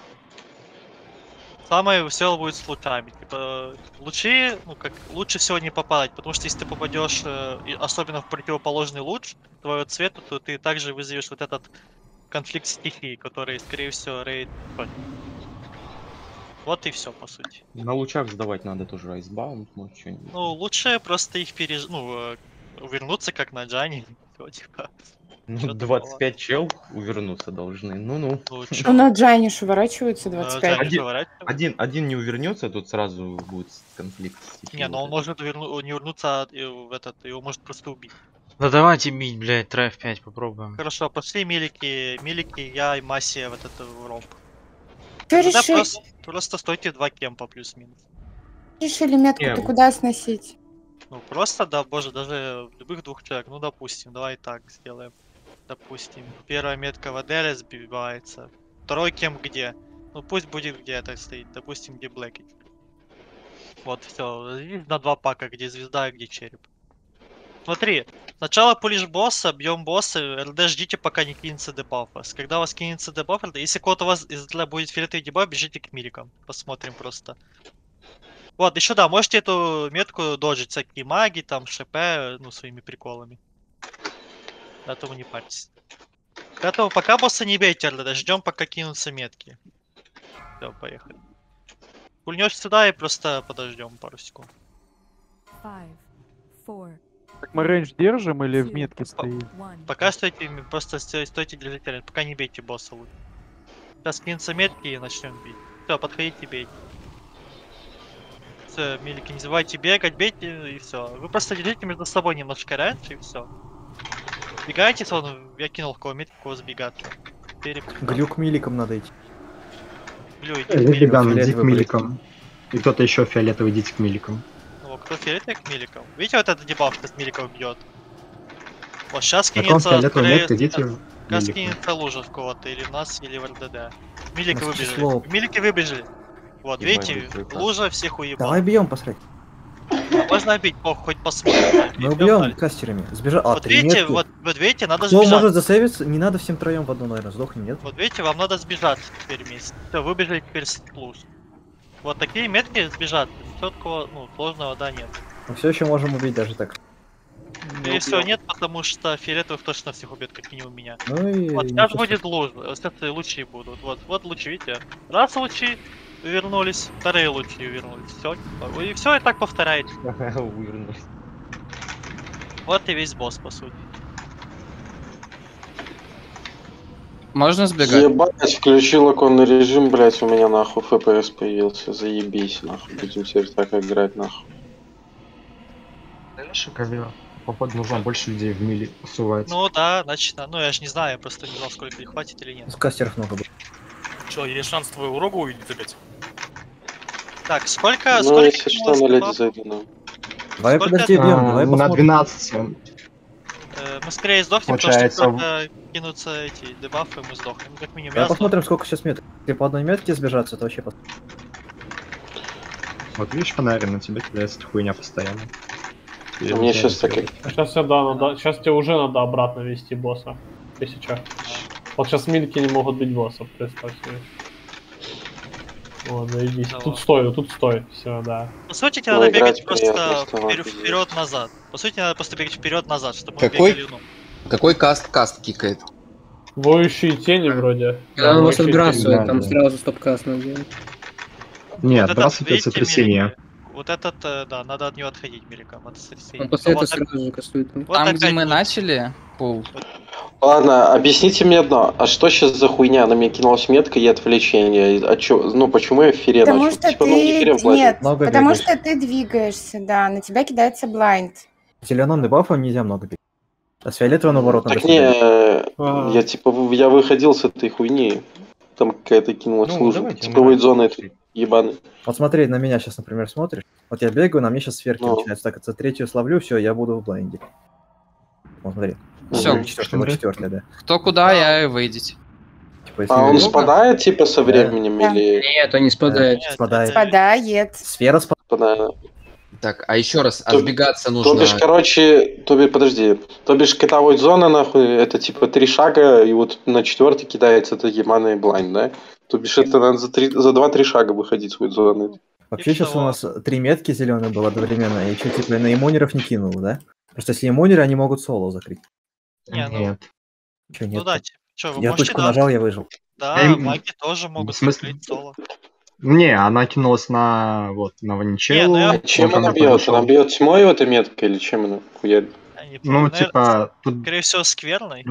Самое веселое будет с лучами. Типа, лучи, ну как, лучше всего не попадать, потому что если ты попадешь, э, и особенно в противоположный луч твоего цвета, то ты также вызовешь вот этот конфликт стихий, который, скорее всего, рейд против. Вот и все, по сути. На лучах сдавать надо тоже айсбаунд, может что-нибудь. Ну, лучше просто их переж... ну, э, увернуться, как на Джане. Всё, типа. Ну, Чё двадцать пять чел увернуться должны. Ну-ну. Ну, Ну, на Джайне ж уворачиваются двадцать пять. Джайне Один, уворачивается. один, один не увернется, тут сразу будет конфликт. Не, но он может уверну- не вернуться, а, э, в этот, его может просто убить. Да давайте бить, блядь, трай эф пять попробуем. Хорошо, пошли милики, милики, я и Масия вот это в ромб. Что Тогда решили? просто, просто стойте два кемпа плюс-минус. Решили метку Не, ты куда сносить? Ну просто, да, боже, даже любых двух человек. Ну допустим, давай так сделаем. Допустим, первая метка в Аделе сбивается. Второй кем где? Ну пусть будет где это стоит. Допустим, где Блэкет. Вот, все. На два пака, где звезда и где череп. Смотри, сначала пулишь босса, бьем босса, РД ждите, пока не кинется дебафа. Когда у вас кинется дебаф, РД, если кого-то у вас из РД будет фиолетовый дебаф, бежите к миликам. Посмотрим просто. Вот, еще да, можете эту метку доджить всякие маги, там, ШП, ну, своими приколами. Поэтому не парьтесь. Поэтому пока босса не бейте, РД, ждем, пока кинутся метки. Все, поехали. Пульнешь сюда и просто подождем пару секунд. Так мы рейндж держим или в метке стоим? Пока стойте, м, просто сто- стойте, держите, рядом, пока не бейте босса лучше. Сейчас кинутся метки и начнем бить. Все, подходите, бейте. Все, милики, не забывайте бегать, бейте и все. Вы просто держите между собой немножко раньше и все. Бегайте, вон, я кинул в кого метки, у кого сбегаться. Глюк к миликам надо идти. Глю, иди к Ребят, миликам. иди к фиолетовый миликам. И кто-то еще фиолетовый, идите к миликам. Ну, кто фиолетовый к миликам? Видите, вот этот дебаф, что с миликов бьет? Вот сейчас Каком кинется, фиолетовом скорее, метке идите в сейчас милику. кинется лужа в кого-то, или в нас, или в РДД. Милики У нас выбежали. число. Милики выбежали. Вот, Ебать, видите, прекрасно. лужа всех уебала. Давай бьем, посмотри. Можно бить, пох, хоть посмотрим. Мы убьем кастерами. Сбежал. А, Вот три видите, метки. вот, вот видите, надо Кто сбежать. может засейвиться? Не надо всем троем в одну, наверное, сдохнем, нет? Вот видите, вам надо сбежать теперь вместе. Все, выбежали теперь с плюс. Вот такие метки сбежат. Четкого, ну, сложного, да, нет. Мы все еще можем убить даже так. Скорее всего нет, потому что фиолетовых точно всех убьет, как минимум меня. Ну и... Вот сейчас ничего будет луж, вот сейчас лучи будут. Вот, вот лучи, видите? Раз лучи вернулись, вторые лучи вернулись. Все. И все, и так повторяете. Увернулись. Вот и весь босс, по сути. Можно сбегать? Ебать, включил оконный режим, блять, у меня нахуй эф пи эс появился. Заебись, нахуй. Будем теперь так играть, нахуй. Знаешь, когда походу нужно больше людей в мили сувать. Ну да, значит, ну я же не знаю, я просто не знал, сколько их хватит или нет. С кастеров много будет. Че, есть шанс твою урогу увидеть опять? Так, сколько, Ну, сколько если что, кинулось на леди дебафов? зайду, ну. Давай Сколько- подожди, бьем, А, давай на посмотрим. двенадцать. Э, Мы скорее сдохнем, Получается, потому что когда кинутся эти дебафы, мы сдохнем. Ну, как минимум, Давай я посмотрим, сколько сейчас меток. Если по одной метке сбежаться, то вообще пос- Вот видишь, фонарь на тебя кидается эта хуйня постоянно. И У меня у тебя сейчас так... сделать. Сейчас тебе, да, надо, сейчас тебе уже надо обратно вести босса. Тысяча. Вот сейчас милики не могут бить босса, представь себе. Вот, заебись. Да Тут ладно. стой, тут стой. Все, да. По сути, тебе Ну, надо играть бегать просто приятно, что впер- ладно, вперед-назад. По сути, надо просто бегать вперед-назад, чтобы мы Какой? бегали, ну. Какой каст каст кикает? Воющие тени вроде. Когда он вас воющие отбрасывает, да, там да. сразу стоп-каст надо делать. Нет, Вот этот, отбрасывать это видите, сотрясение. милики? Вот этот, э, да, надо от него отходить меликом, от сотрясения. Он после А вот этого так- сразу же кастует. вот Там, где опять мы будет. начали, пул, Ладно, объясните мне одно. А что сейчас за хуйня? На меня кинулась метка и отвлечение. А чё? Ну, почему я в эфире Потому начал? что Типа, ну, в ты... эфире платят. Нет, Много потому бегаешь. что ты двигаешься, да. На тебя кидается блайнд. Зеленым дебафом нельзя много бить. А с фиолетовым, наоборот, надо Так не, сюда. э, Ага. я типа, в- я выходил с этой хуйни. Там какая-то кинулась Ну, лужа. давайте Типа умирать. зоны этой ебаной. Вот смотри, на меня сейчас, например, смотришь. Вот я бегаю, на мне сейчас сверхи Ну. начинаются. Так, за третью словлю, все, я буду в блайнде. Вот смотри. Всё. Вы четвертая, вы четвертая, да. кто куда, я и выйдете. Типа, если А он вы- спадает, типа, со Да. временем Да. или Нет, он не спадает. Нет, спадает. это- Спадает. Сфера спадает. спадает? Так, а еще раз, а То- сбегаться То нужно... бишь, короче, то бишь, подожди, то бишь китовой зона, нахуй, это типа три шага, и вот на четвертый кидается это ебаный блайнд, да? То бишь, это надо за, три, за два-три шага выходить с зоны. Вообще И сейчас у всего. нас три метки зеленые было одновременно, и что, типа, на иммунеров не кинул, да? Просто если иммунеры, они могут соло закрыть. Не, ну, Нет. Че ну нет? да, что, вы Я можете, точку да, нажал, я выжил. да, Эм, маги тоже могут в смысле? закрыть соло. Не, она кинулась на вот на Ваничеллу. Не, ну я- А чем вот она она бьет? подошла. Она бьет тьмой эта метка или чем она хуярит? Я не Ну, помню, наверное, типа, тут, скорее всего, скверной.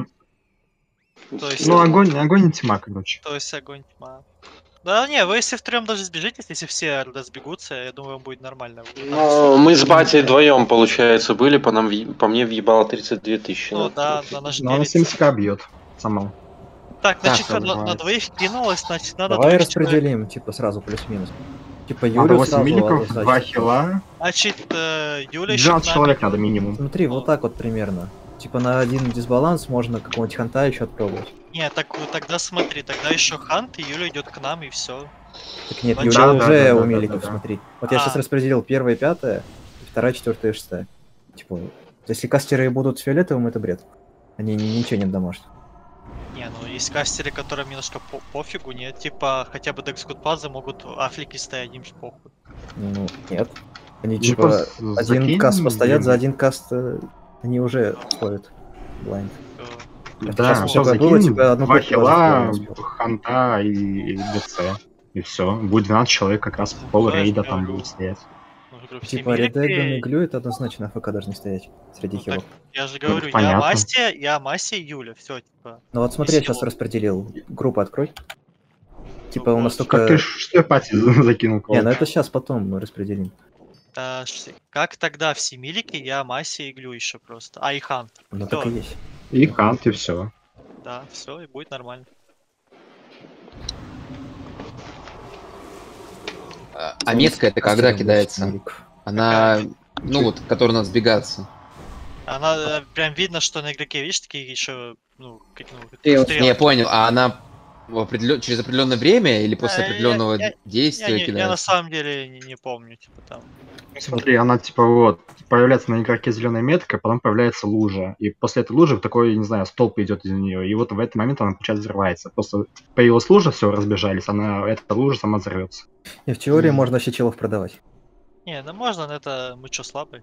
То есть, ну, огонь, огонь и тьма, короче. то есть огонь тьма. Да не, вы если втроем даже сбежите, если все РД сбегутся, я думаю, будет нормально. Ну, мы с батей вдвоем, получается, были, по, нам, въе- по мне въебало тридцать две тысячи. Ну нахуй. да, да, наш Ну, она семьдесят к бьет сама. Так, значит, Так, на, на бывает. двоих кинулось, значит, надо Давай двоих человек. распределим, типа, сразу плюс-минус. Типа, Надо Юлю восемь сразу миликов, однозначно. два хила. Значит, э, Юля еще двенадцать человек надо минимум. Смотри, вот так вот примерно. Типа, на один дисбаланс можно какого-нибудь ханта еще отпробовать. Не, так вот тогда смотри, тогда еще Хант, и Юля идет к нам, и все. Так нет, Да, Юля да, уже да, да, у да, миликов, да, да. смотри. Вот я А. сейчас распределил первая, пятая, вторая, четвертая, шестая. Типа, если кастеры будут с фиолетовым, это бред. Они ни- ничего не дамажат. Не, ну есть кастеры, которым немножко по пофигу, нет, типа хотя бы Декс Гудпазы могут афлики стоять, им же похуй. Ну, нет. Они Ну, типа просто один закинь, каст постоят, за блин. один каст э, они уже ходят. Блайнд. Э, Да, Сейчас все, всё было, закинь, типа, одну два точку хила, разобрали. ханта и ДЦ. И все. Будет двенадцать человек, как раз Ну, пол да, я рейда же там говорю. будет стоять. ну, говорю, все Типа, милики- Редеган и Глю это однозначно АФК должны стоять среди Ну, хилов. так, я же Ну, говорю, я понятно. Масти, я Масти и Юля, все, типа. Ну вот смотри, я Силу. сейчас распределил. Группу открой. Типа Ну, у нас вот. Как только... ты что я пати закинул? Не, ну это сейчас потом мы распределим. Да, ш- как тогда все милики, я Маси и Глю еще просто. А, и Хант. Ну Всё, так и есть. И хант, и все. да, все, и будет нормально. А а метка это когда Кастером кидается? будет милик. Она, ну вот, которая надо сбегаться. Она э, прям видно, что на игроке, видишь, такие еще, ну, как, ну, как Не, стрелки. я понял, а она в определен... через определенное время или после А, я- определенного я- действия я, не- я на кидается? самом деле не, не помню, типа там. Смотри, она типа вот появляется на игроке зеленая метка, потом появляется лужа. И после этой лужи такой, не знаю, столб идет из нее. И вот в этот момент она, получается, взрывается. Просто появилась лужа, все, разбежались, она, эта лужа сама взорвется. И в теории Мгм. можно вообще челов продавать. Не, ну можно, но это мы что, слабые?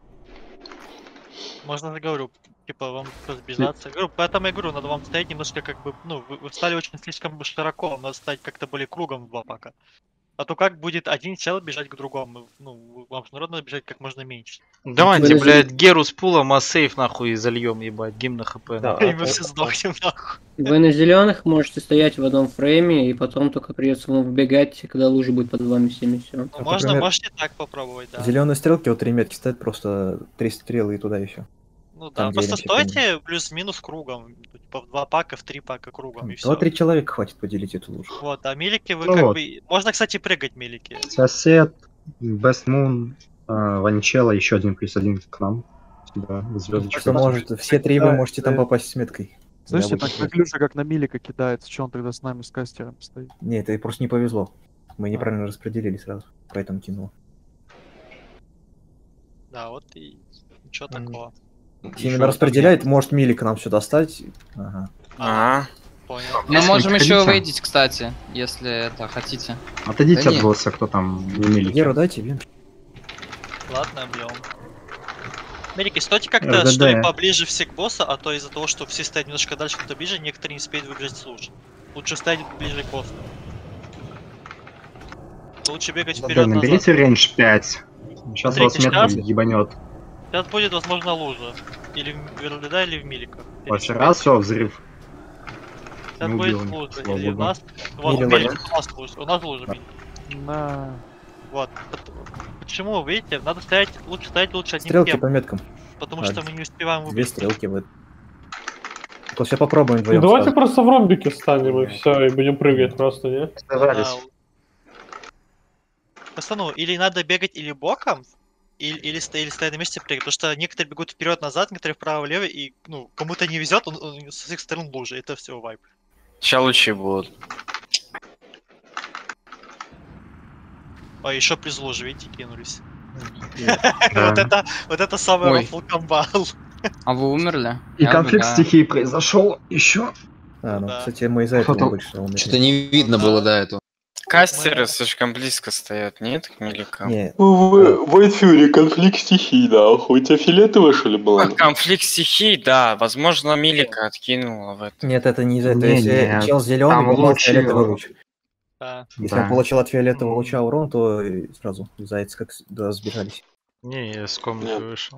Можно, я говорю, типа вам разбежаться. Говорю, поэтому я говорю, надо вам стоять немножко как бы, ну, вы, вы встали очень слишком широко, вам надо стать как-то более кругом в два пака. А то как будет один чел бежать к другому? Ну, вам же народ надо бежать как можно меньше. Давайте, Вы блядь, Геру с пулом, а сейф нахуй зальем, ебать, гимн на хп. Да, нахуй. И мы все сдохнем нахуй. Вы на зеленых можете стоять в одном фрейме, и потом только придется вам выбегать, когда лужа будет под вами всеми, все. Ну, А, можно, например, можете так попробовать, да. Зеленые стрелки, вот три метки стоят, просто три стрелы и туда еще. Ну да, Там, где просто они все стойте плюс-минус кругом. Типа в два пака, в три пака кругом, и все. Два-три человека хватит поделить эту лужу. Вот, а милики вы Ну как вот. бы. Можно, кстати, прыгать милики. Сосед, Best Moon, э, Ванчела, еще один плюс один к нам. Да, звездочка. Что может, все три вы можете там попасть с меткой. Слышите, Я так буду- как Люша как на милика кидается, что он тогда с нами, с кастером стоит? Не, это просто не повезло. Мы неправильно распределили сразу, поэтому кинуло. Да, вот и ничего такого. Именно распределяет, может милик нам сюда стать. Ага. Ага. Понял. Мы Если можем еще хотите. выйдить, кстати, если это хотите. Отойдите Да от не. босса, кто там не милики. Геру дайте, блин. Ладно, бьем. Милики, стойте как-то, РДД. что ли, поближе все к боссу, а то из-за того, что все стоят немножко дальше, кто ближе, некоторые не успеют выбежать с лужи. Лучше стоять ближе к боссу. Лучше бегать Да, вперед назад. наберите рейндж пять. Сейчас вас Смотрите, метка сейчас- ебанет. Сейчас будет, возможно, лужа. Или в РДД, или в миликах. Вот раз, все, взрыв. Сейчас не будет убил его, лужа. слава Или у богу. нас. Вот, Милик, милик, да? у нас лужа. У нас лужа, милик. На... Вот. Пот- Почему, видите, надо стоять, лучше стоять лучше одним Стрелки кем, по меткам. потому А, что мы не успеваем Две выбрать. стрелки вы. То все попробуем Ну, вдвоем. давайте сразу. просто в ромбике станем и все, и будем прыгать просто, не? А, Просто, ну, или надо бегать или боком, или, или, сто- или стоять на месте прыгать, потому что некоторые бегут вперед-назад, некоторые вправо-лево, и, ну, кому-то не везет, он, он со всех сторон лужи, это все вайп. Сейчас лучи будут. А еще плюс лужи, видите, кинулись. Да. Вот это, вот это самый Ой. рофл комбал. А вы умерли? И Я конфликт убегаю. стихии произошел еще. А, ну, Да. кстати, мы из-за этого Фото- больше умерли. Что-то не видно было до этого. Кастеры слишком близко стоят, нет, к миликам? Не, Вайт Фьюри, конфликт стихий, да. Хоть у тебя фиолетовая, что ли, была? А, конфликт стихий, да, возможно, милика откинула в это. нет, это не из-за этого. Не, Если не, чел зеленый, там попал лучи. фиолетовый луч. Да. Если Да. он получил от фиолетового луча урон, то и сразу зайцы как с- да, сбежались. Не, я с комнаты Нет. вышел.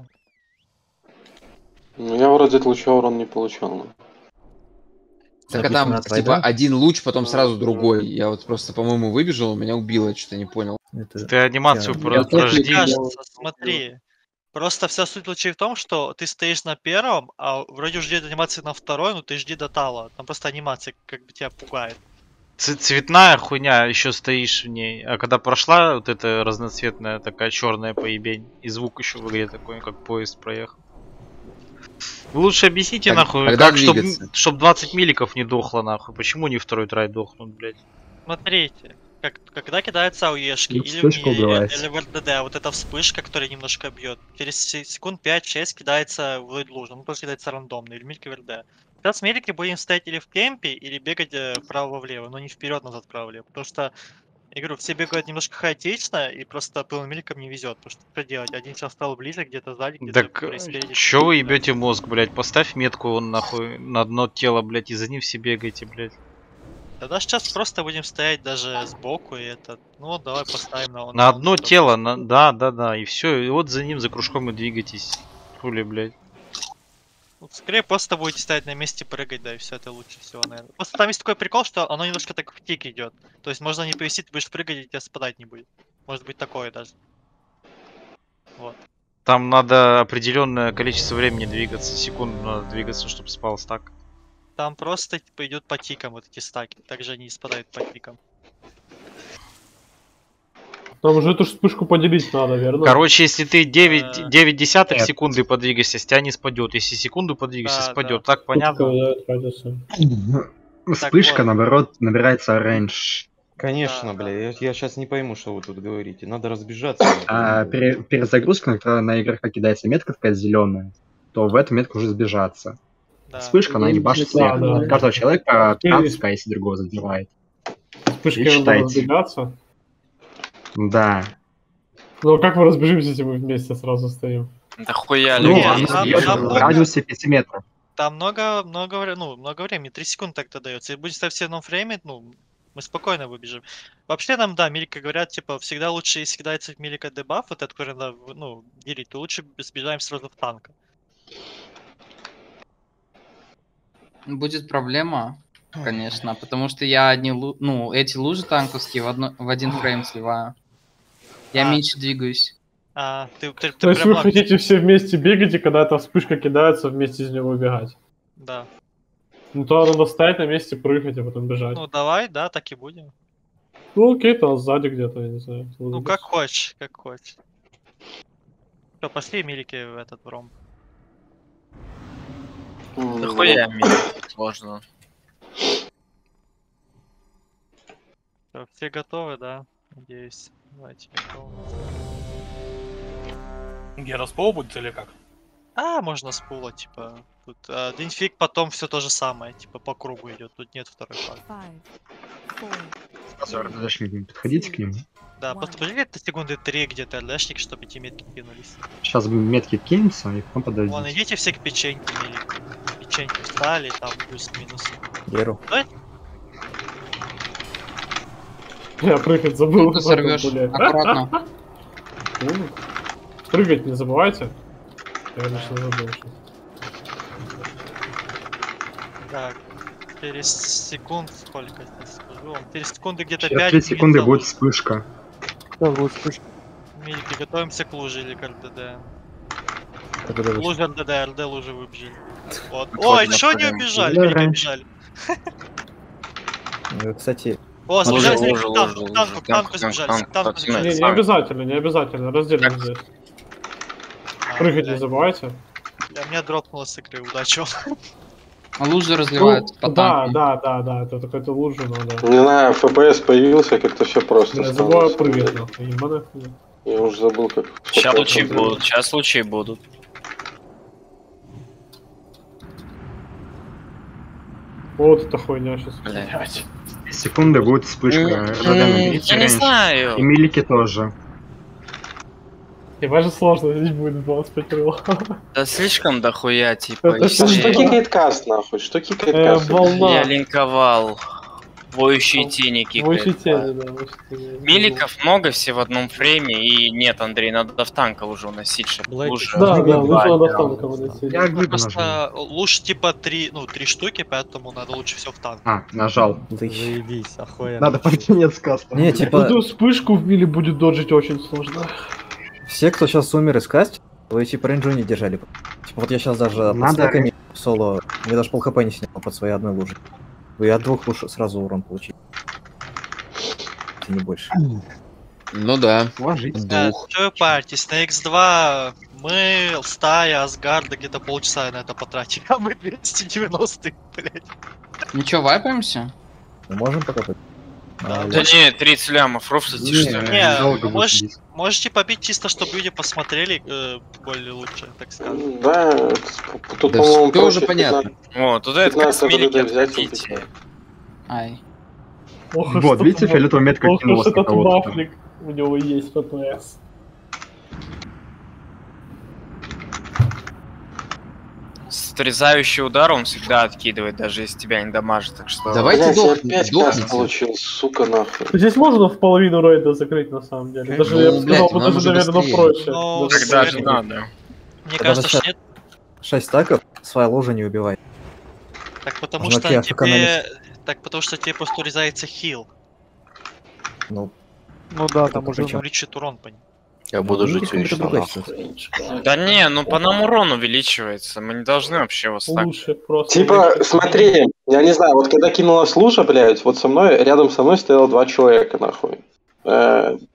Ну, я вроде от луча урон не получал. ну. Так а Написано там, от типа, войны. один луч, потом сразу другой. Я вот просто, по-моему, выбежал, меня убило, я что-то не понял. Это- Ты анимацию Я- про- Я тоже прожди. не Кажется, смотри. Просто вся суть лучей в том, что ты стоишь на первом, а вроде уже идет анимация на второй, но ты жди до тала. Там просто анимация как бы тебя пугает. Ц- цветная хуйня, еще стоишь в ней. А когда прошла вот эта разноцветная такая черная поебень, и звук еще в игре такой, как поезд проехал. Вы лучше объясните, Как- нахуй, когда как, чтоб, двигаться? чтоб двадцать миликов не дохло, нахуй. Почему не второй трай дохнут, блядь? Смотрите, как, когда кидаются ауешки, Ну, или, в вспышка мире, убивается. или в РДД, вот эта вспышка, которая немножко бьет, через се- секунд пять-шесть кидается в лейд лужу, ну просто кидается рандомно, или мильки в РД. Сейчас мы милики будем стоять или в кемпе, или бегать э, вправо-влево, но не вперед-назад вправо-влево, потому что, я говорю, все бегают немножко хаотично, и просто полным миликам не везет, потому что что делать, один сейчас стал ближе, где-то сзади, где-то Так, ближе спереди. чё вы ебете мозг, блядь? Поставь метку он нахуй на одно тело, блядь, и за ним все бегайте, блядь. Тогда сейчас просто будем стоять даже сбоку, и это, ну давай поставим на... На одно тело, на... да, да, да, и все, и вот за ним, за кружком и двигайтесь. Хули, блядь. Ну, скорее просто будете стоять на месте, прыгать, да, и все это лучше всего, наверное. Просто там есть такой прикол, что оно немножко так в тик идет. То есть можно не повисеть, ты будешь прыгать, и тебя спадать не будет. Может быть такое даже. Вот. Там надо определенное количество времени двигаться, секунду надо двигаться, чтобы спал стак. Там просто типа идет по тикам вот эти стаки. Также они спадают по тикам. Там же эту вспышку поделить надо, верно? Короче, если ты девять, девять десятых Нет. секунды подвигаешься, с тебя не спадет. Если секунду подвигаешься, Да, спадет. Так понятно? Вспышка, наоборот, набирается раньше. Конечно, бля, я, я сейчас не пойму, что вы тут говорите. Надо разбежаться. А пере- перезагрузка, когда на игрока кидается метка такая зеленая, то в эту метку уже сбежаться. Вспышка, она ебашит всех. Да, да. Каждого человека Пере- пятнадцать, а если другого задевает. Вспышки И надо считайте. разбегаться. Да. Ну как мы разбежимся, если мы вместе сразу стоим? Да хуя Ну, людей. она там- бьёт там в много- радиусе пяти метров. Там много, много, вре- ну, много времени, три секунды тогда дается. Если будет стоять все в одном фрейме, ну, мы спокойно выбежим. Вообще нам, да, Милика говорят, типа, всегда лучше, если кидается в Милика дебаф, вот этот, который надо, ну, делить, то лучше сбежаем сразу в танк. Будет проблема, конечно, потому что я одни, лу- ну, эти лужи танковские в, одно... в один фрейм сливаю. Я А. меньше двигаюсь. А, ты, ты, ты То есть прям вы лаг- хотите все вместе бегать, и когда эта вспышка кидается, вместе из него выбегать? Да. Ну то надо стоять на месте, прыгать, а потом бежать. Ну, давай, да, так и будем. Ну окей, то сзади где-то, я не знаю. Ну, как хочешь, как хочешь. Что, пошли Милики в этот в ром. Да хуя мне сложно. Всё, все готовы, да? Надеюсь. Давайте готовы. Гера с пола будет или как? А, можно с пула, типа. Тут а, Динфиг потом все то же самое, типа по кругу идет. Тут нет второй фазы. Сразу подошли, подходите к нему. Да, просто подожди это секунды три где-то РДшник, чтобы эти метки кинулись. Сейчас метки кинутся, и потом подойдите. Вон, идите все к печеньке, милик. Печеньки встали, там плюс-минус. Геру. Давай. Я прыгать забыл. Ну, ты сорвёшь. Аккуратно. Ну, Прыгать не забывайте. Я лично забыл. что- Так, через секунд сколько я сейчас скажу вам? Через секунды где-то Через пять. три секунды будет вспышка. Милики, готовимся к луже или к РДД. РДД лучше. Лужа РДД, РД лужи выбежали. Вот. Отходим, Ой, что не отходим. убежали? Да, Милики раньше. убежали. Ну, кстати, О, Лужа, сбежали, сбежали, лужа, к танку, лужа, к танку, лужа. к танку Танк, сбежали, танк, к танку танк, сбежали. Не, не обязательно, не обязательно. Разделим здесь. Прыгать не забывайте. Бля, меня дропнуло с игры, удачи вам. А лужи разливаются Ну, по да, танку. да, да, да, это какая-то лужа надо. Не знаю, эф пи эс появился, как-то все просто Я стало. забываю прыгать, нахуй, ебаная хуйня. Я уже забыл, как... Сейчас как лучи это будут, сейчас лучи будут. Вот эта хуйня сейчас. Блять. Секунды будет вспышка. М, РДД наберите я не раньше. знаю. И милики тоже. И даже сложно, здесь будет двадцать пять рыл. Да слишком дохуя, типа. Это если- А что кикает каст, нахуй? Что кикает Э, каст? волна. Я линковал. Воющие тени кикают. Воющие тени, да, воющие тени. Миликов много все в одном фрейме, и нет, Андрей, надо в танк уже уносить, чтобы лучше. Да, да, лучше надо в прям. танк выносить. Я Ну, просто луж типа три, ну, три штуки, поэтому надо лучше все в танк. А, нажал. Заебись, охуенно. Надо под конец каста. Не, типа- Эту вспышку в миле будет доджить очень сложно. все, кто сейчас умер из каст, вы типа рейнджу не держали. Типа вот я сейчас даже под Надо- стеками в соло, мне даже пол хп не снял под своей одной лужей. Вы от двух луж сразу урон получили. Если не больше. Ну да. Да, что вы паритесь? На икс два мы, стая, Асгарда где-то полчаса на это потратили, а мы двести девяносто, блядь. Ничего, вайпаемся? Мы можем покопать? Да не, тридцать лямов, рофлите, что ли? Не, можешь, можете побить чисто, чтобы люди посмотрели э, более лучше, так скажем. Да, это- тут, Да по-моему, всё уже проще понятно. О, туда это как пятнадцать смелики РДД взять, отходите. Ай. Ох, Вот, что видите, там- фиолетовая метка ох, кинулась уж на этот кого-то. вафлик, у него есть эф пи эс. Срезающий удар он всегда откидывает, даже если тебя не дамажит, так что... Блядь, я опять каст получил, сука, нахуй. Здесь можно в половину рейда закрыть, на самом деле. Даже, я бы Ну, блядь, сказал, бы нам даже, уже наверное, быстрее. проще. Ну, Даже Когда проще. же надо. Мне Когда кажется, за что нет. шесть стаков, своя ложа не убивает. Так потому Можно что киаф тебе... Так потому что тебе просто урезается хил. Ну, Ну да, там уже... Причем увеличит урон по ним. Я буду Ну, жить какой-то вечно, другой нахуй. Да не, ну по нам урон увеличивается, мы не должны вообще его стак. Лучше просто. Типа, смотри, я не знаю, вот когда кинулась лужа, блядь, вот со мной, рядом со мной стояло два человека, нахуй. Э,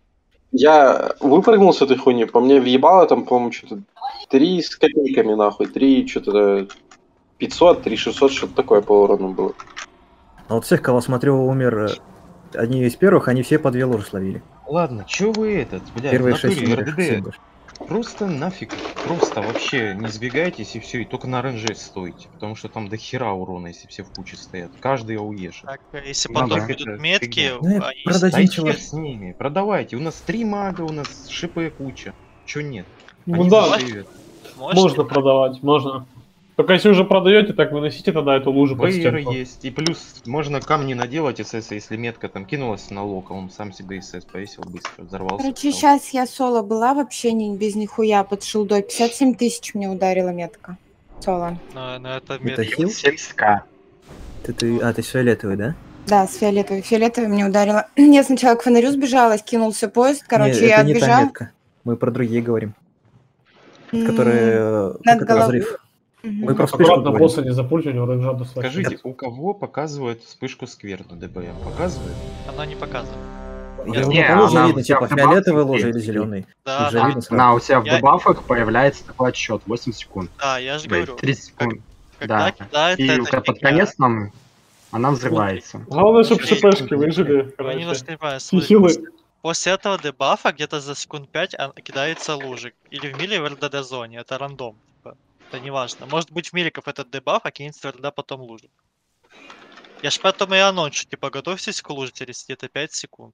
Я выпрыгнул с этой хуйни, по мне въебало там, по-моему, что-то три с копейками, нахуй, три что-то пятьсот, три шестьсот, что-то такое по урону было. А вот всех, кого смотрю, умер э, одни из первых, они все по две ложи словили. Ладно, чё вы этот, блядь, Первые в натуре шесть умерших РДД. всем больше. Просто нафиг, просто вообще не сбегайтесь и все, и только на РНЖ стойте, потому что там до хера урона, если все в куче стоят. Каждый ауешит. Так, если Ну потом да, будут это метки, фигня. Ну, а если- продадим Да и человек. хер с ними, продавайте. У нас три мага, у нас ШП куча. Чё нет? Ну Они да, зашивят. можно продавать, можно. Только если уже продаете, так выносите тогда эту лужу под Вейер стенку. есть. И плюс можно камни наделать СС, если метка там кинулась на лока, он сам себе СС повесил быстро, взорвался. Короче, встал. сейчас я соло была вообще не без нихуя под шилдой. пятьдесят семь тысяч мне ударила метка. Соло. Но, но это Это метки. хил? семьдесят ка. Ты, ты, а, ты с фиолетовой, да? Да, с фиолетовой. Фиолетовой мне ударила. Я сначала к фонарю сбежала, скинулся поезд. Короче, не, я это не та отбежала. метка. Мы про другие говорим. М, Которые... э, Над как это, головой. разрыв. Мгм. Мы про вспышку Аккуратно говорим. босса не запульте, у него рейнджа достаточно. Скажите, у кого показывает вспышку скверну ДБМ? Показывает? Она не показывает. Я Не, по луже она видно, у тебя типа в дебафах фиолетовой ложе есть. или зеленый. Да, Уже да. видно сразу. На, у тебя в Я- дебафах появляется такой отсчет, восемь секунд. Да, я же Блядь, говорю. тридцать секунд. Когда Да. кидает И эта у тебя под фигня, конец нам она взрывается. Главное, чтобы Смотри, ШПшки выжили. Вы короче. немножко не понимаете, И смотри, хилы. после, после этого дебафа где-то за секунд пять а- кидается лужик. Или в миле в РДД зоне, это рандом. Типа. Это не важно. Может быть в миликов этот дебаф, а кинется в РДД потом лужик. Я ж поэтому и анончу, типа готовьтесь к луже через где-то пять секунд.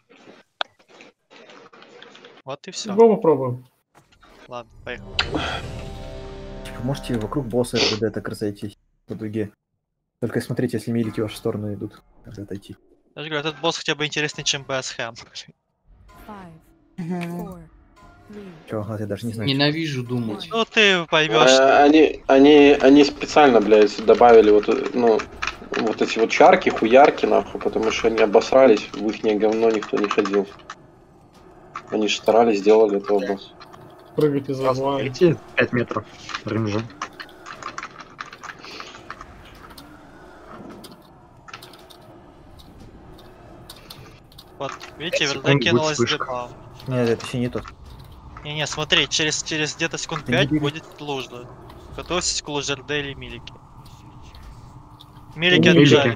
Вот и все. Го попробуем. Ладно, поехали. Типа, можете вокруг босса РДД так разойтись по дуге. Только смотрите, если милики в вашу сторону идут, надо отойти. Я же говорю, этот босс хотя бы интереснее, чем БСХ. Чё, ага, я даже не знаю. Ненавижу думать. Ну ты поймешь. А, они, они, они специально, блядь, добавили вот, э, ну, вот эти вот чарки, хуярки, нахуй, потому что они обосрались, в ихнее говно никто не ходил. Они же старались, сделали этого босса. Прыгайте за два. Идти пять метров рейнджа. Вот, видите, секунд ВРД будет кинулась вспышка. дебаф. Нет, это еще не тот. Не-не, смотри, через, через где-то секунд Да не пять бери. будет лужа. Готовьтесь к луже РД или милики. Милики Милики. отбежали.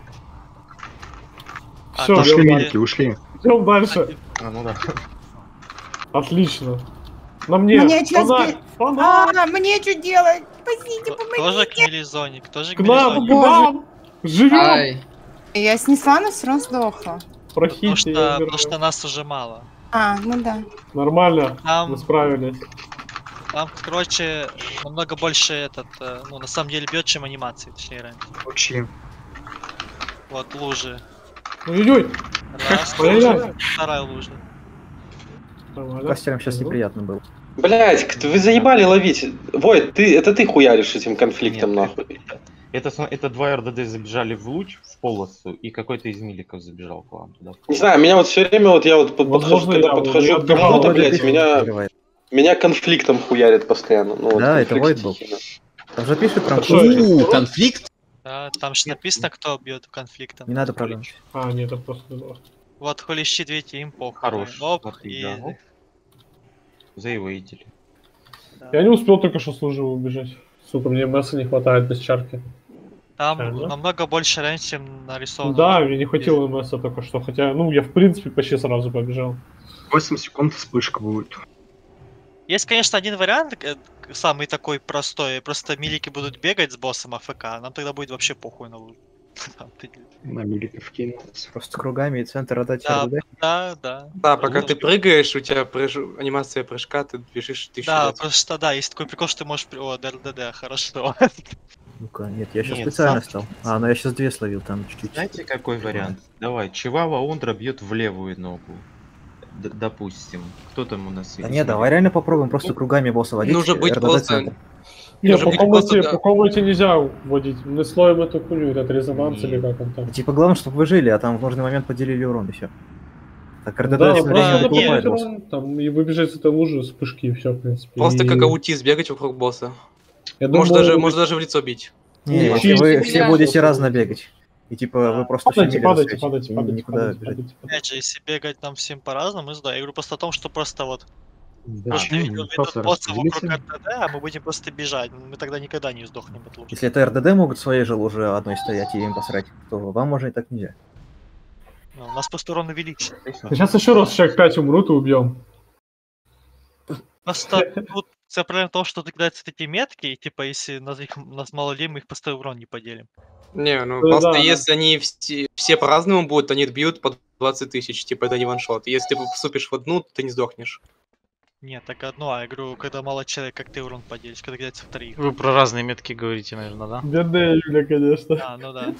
А, Всё, там Ушли идём где- милики, ушли. Идем дальше. А, ну да. Отлично. На мне. Мне чё Фонарь, сби- фонарь. А, мне что делать? Спасите, Кто- Тоже к милизоне, тоже к К нам, к милизоне. нам. Живем. Ай, Я снесла, но все равно сдохла. Потому Прохите, что, я потому умираю. что нас уже мало. А, ну да. Нормально. Там- Мы справились. Там, короче, намного больше этот, э, ну, на самом деле бьет, чем анимации, точнее, раньше. Учи. Вот лужи. Ой-ой-ой. Раз, Ой-ой-ой. лужа, вторая лужа. Нормально. Кастерам сейчас неприятно было. Блять, вы заебали ловить. Войт, ты, это ты хуяришь этим конфликтом, Нет, нахуй. Это, см- это два РДД забежали в луч, в полосу, и какой-то из миликов забежал к вам туда. Не знаю, меня вот все время, вот я вот под- подхожу, Возможно, когда я буду. подхожу Я к кому-то, отбежал, блядь, Вроде меня, взрывает. меня конфликтом хуярит постоянно. Ну, вот Да, это конфликт Войт был. стихийно. Там же пишет прям Что, слушай, У, конфликт? Да, там же написано, кто бьет конфликтом. не надо продумать. А, нет, это просто было. Вот хулищи две им похуй. Хорош. Оп, Смотри, и... да, оп. Заевейтили. да. Я не успел только что служивого убежать. Сука, мне месса не хватает без чарки. Там Ага. намного больше раньше, чем нарисовано. Да, мне не хватило месса только что. Хотя, ну, я в принципе почти сразу побежал. восемь секунд вспышка будет. Есть, конечно, один вариант, э, самый такой простой. Просто милики будут бегать с боссом АФК, нам тогда будет вообще похуй на лужу. Там ты- На миликов кинулся. Просто кругами и центр отдать Да, РДД. да, да. Да, пока ты прыгаешь, у тебя прыж- анимация прыжка, ты бежишь тысячу Да, раз. просто да, есть такой прикол, что ты можешь... при- О, ДРДД, хорошо. Ну-ка, нет, я сейчас Нет, специально сам- стал. А, ну я сейчас две словил, там чуть-чуть. Знаете, какой вариант? Давай, Чивава Ондра бьет в левую ногу. Д- допустим. Кто там у нас Да есть? не, давай реально попробуем просто кругами босса водить. Нужно быть РДД просто- центр. Не, Нужно по быть комнате, просто, да. по комнате нельзя вводить. Мы слоем эту хуйню, этот резонанс Не. или как он там. Типа главное, чтобы вы жили, а там в нужный момент поделили урон и все. Так РДД Да, с просто временем не, выкупает не, босса. там и выбежать с этой лужи с пушки, и все, в принципе. Просто И как аутист бегать вокруг босса. я Может думаю, даже, может даже в лицо бить. Не, Ну, если вы чисто, все да. будете разно бегать. И типа вы просто все Падайте, мили падайте, расстаете, падайте, и падайте, никуда падайте, бежать. падайте. Опять же, если бегать там всем по-разному, да, я говорю просто о том, что просто вот Да, просто ну, ведут просто босса вокруг распределите. РДД, а мы будем просто бежать. Мы тогда никогда не сдохнем от лужи. Если это РДД могут в своей же луже одной стоять и им посрать, то вам можно и так нельзя. Ну, у нас просто урон увеличится. Сейчас еще раз человек пять умрут и убьем. Просто тут вся проблема в том, что кидаются эти метки, и типа если нас, их, нас мало ли, мы их просто урон не поделим. Не, ну Ну просто да, да. если они все, все по-разному будут, они бьют по двадцать тысяч, типа это не ваншот. Если ты поступишь в одну, то ты не сдохнешь. Нет, так одно, а я говорю, когда мало человек, как ты урон поделишь, когда кидается в троих. Вы про разные метки говорите, наверное, да? Бедная Юля, конечно. А, ну да.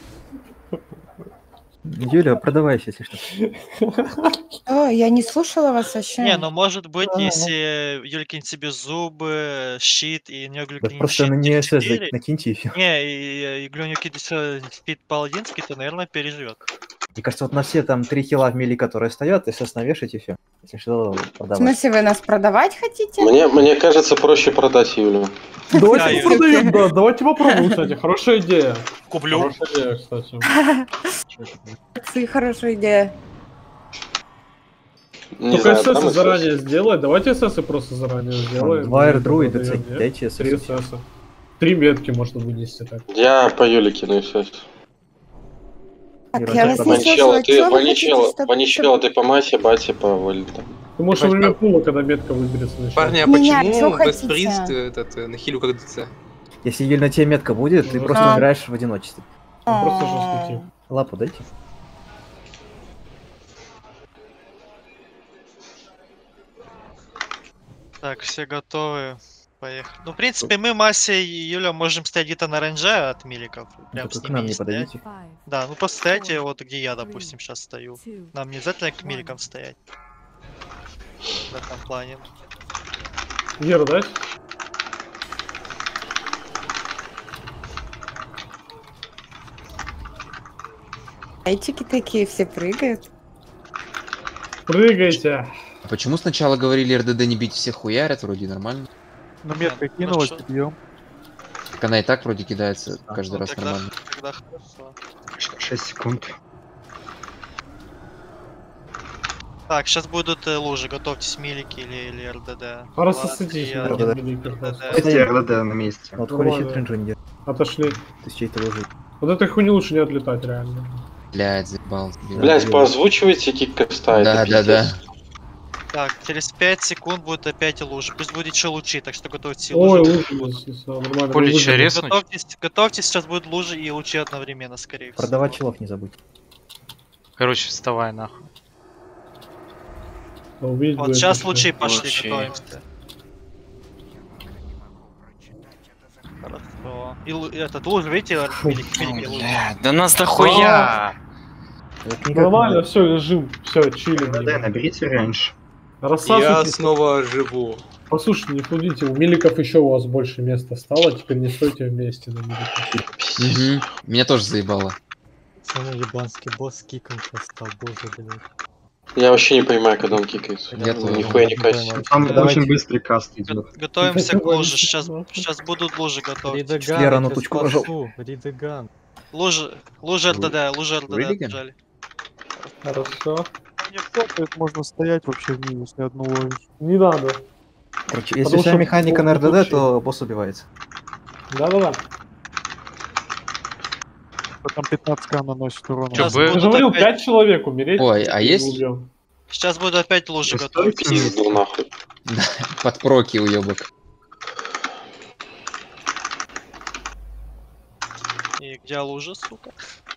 Юля, продавайся, если что. О, я не слушала вас вообще. Не, ну может быть, А. если Юля кинет себе зубы, щит, и у нее Да глюкинит просто щит на нее СС четыре. накиньте и все. Не, и, и Глюню кинет еще спид паладинский, то, наверное, переживет. Мне кажется, вот на все там три хила в мили, которые стоят, СС навешать и все. Если что, В продавать. смысле, вы нас продавать хотите? Мне, мне кажется, проще продать Юлю. Давайте Да, продаем, да, давайте попробуем, кстати. Хорошая идея. Куплю. Хорошая идея, кстати. Молодцы, хорошая идея. Не Только знаю, там эсэсы СС. заранее сделать. Давайте эсэсы просто заранее сделаем. Два И эрдру и продаем, ДЦ. нет? Дайте Три СС. эсэса. Три метки можно вынести так. Я по Юле кину СС. Так, я вас не Ванчела, слышала. ты, Чё вы хотите, Ваничела, чтоб- Ваничела, ты по массе, Бате по Воле. там. Ты можешь во время пула, когда метка выберется. начать. Парни, а Меня, чё почему хотите? Бестприст этот э, на хилю как ДЦ? Если Юль на тебе метка будет, ты Ну, просто а. умираешь в одиночестве. Ну, Просто жесткий тип. Лапу дайте. Так, все готовы. Поехали. Ну, в принципе, мы, Мася и Юля, можем стоять где-то на ренже от миликов. Прям Только с к ними нам и не стоять. подойдите. Да, ну просто стоите вот где я, допустим, сейчас стою. Нам не обязательно к миликам стоять. В этом плане. Геру дать? Зайчики такие все прыгают. Прыгайте. А почему сначала говорили РДД не бить всех хуярят, вроде нормально? Ну, метка кинулась, бьем. Так она и так вроде кидается каждый Ну, раз тогда, нормально. тогда хорошо. шесть секунд. Так, сейчас будут э, лужи, готовьтесь, милики или, или РДД. Рассоситесь, Ладно, наверное, я- милики РДД. просто. Кстати, РДД на месте. Вот Ну холи ладно. щит рейнджа не держит. Отошли. Ты с чьей-то лужи. Вот этой хуйни лучше не отлетать, реально. Блядь, заебал. Блять, поозвучивайте кик каста, Да, это да, да. пиздец. Так, через пять секунд будет опять лужи. Пусть будет еще лучи, так что готовьте Ой, лужи. лучше, если всё нормально. Поле Лучше. чё, резнуть? Готовьтесь, готовьтесь, сейчас будут лужи и лучи одновременно, скорее всего. Продавать челов не забудь. Короче, вставай нахуй. А увидеть Вот будет сейчас еще. лучи пошли, Лучи. готовимся. Хорошо. И лу- этот луж, видите, милики, милики, лужи. Бля, да нас дохуя! Вот никак Нормально, не- все, лежим, все, чилим. РДД, наберите рейндж. Я Рассасывайтесь. снова живу. Послушайте, не фудите, у миликов еще у вас больше места стало, теперь не стойте вместе на миликах. Мгм. Меня тоже заебало. Самый ебанский босс с киком стал, боже, блядь. Я вообще не понимаю, когда он кикается. Я Ну, тоже нихуя не не катится. понимаю. Там Давайте. очень быстрый каст идет. Го- Готовимся к Какой луже, лучше? сейчас, сейчас будут лужи готовы. Ридеган, Лера я на тебя тучку нажал. спасу, Ридеган. Лужи, лужи РДД, лужи РДД Вылеган? отбежали. Хорошо. Не фотает, можно стоять вообще в минус, ни одну ловишь. Не надо. Короче, если Потому вся что механика на РДД, лучше. то босс убивается. Да-да-да. Там пятнадцать к наносит урона. Чё, Сейчас бы- Я же будут говорил, опять, пять человек умереть. Ой, а и есть? убьем. сейчас будут опять лужи Вы готовы. стойте. Пизду нахуй. Под проки уебок. И где лужа, сука?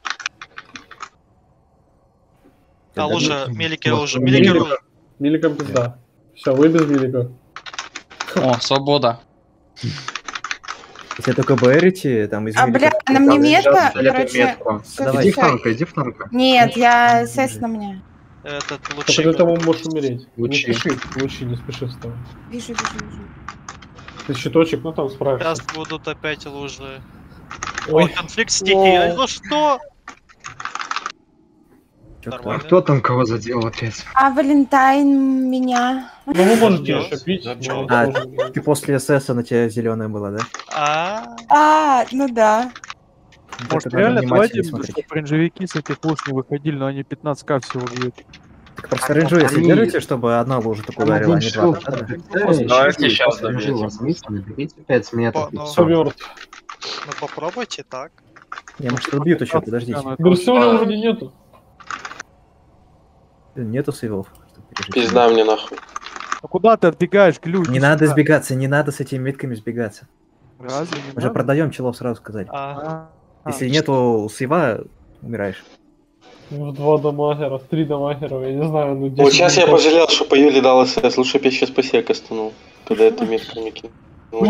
Да, А, лужа, да, мелики вот, лужа, мелики. мелики лужа. Миликом пизда. Все, вы без миликов. О, свобода. Если только БРите, там из А, миликов- бля, на мне Там метка, сейчас фиолетовую короче... метку. всё, Давай. Иди в всё. танка, иди в танка. Нет, я СС на мне. Этот Только лучи. ты тому можешь умереть. Лучи. Не спеши, лучи, не спеши вставать. Вижу, вижу, вижу. Ты щиточек, ну там справишься. Сейчас будут опять лужи. Ой. Ой, конфликт стихий. А ну что? Чё, кто? А Нормально. кто там кого задел опять? А Валентайн меня... Ну вы можете Делать? еще пить. Зачем? но А, тоже- ты после СС на тебя зеленая была, да? А, А, ну да. Может, надо реально внимательнее давайте, смотреть. чтобы рейнджевики с этих луж не выходили, но они пятнадцать ка всего бьют. Так просто рейнджу, если держите, чтобы одна лужа только ударила, а не два. тогда да. Давайте сейчас наберите пять метров. Ну, Саверт. ну попробуйте так. Не, может добьют еще, подождите. Версиона вроде нету. Нету сейвов. Пизда мне нахуй. А куда ты отбегаешь, ключ? Не надо сбегаться, не надо с этими метками сбегаться. Разве не Мы же надо? продаем челов, сразу сказали. А, Если нету сейва, умираешь. В два дамагера, в три дамагера, я не знаю, ну Вот сейчас я минут. пожалел, что по Юле дал СС. Лучше бы я сейчас по себе кастанул, когда эту метку не кинул.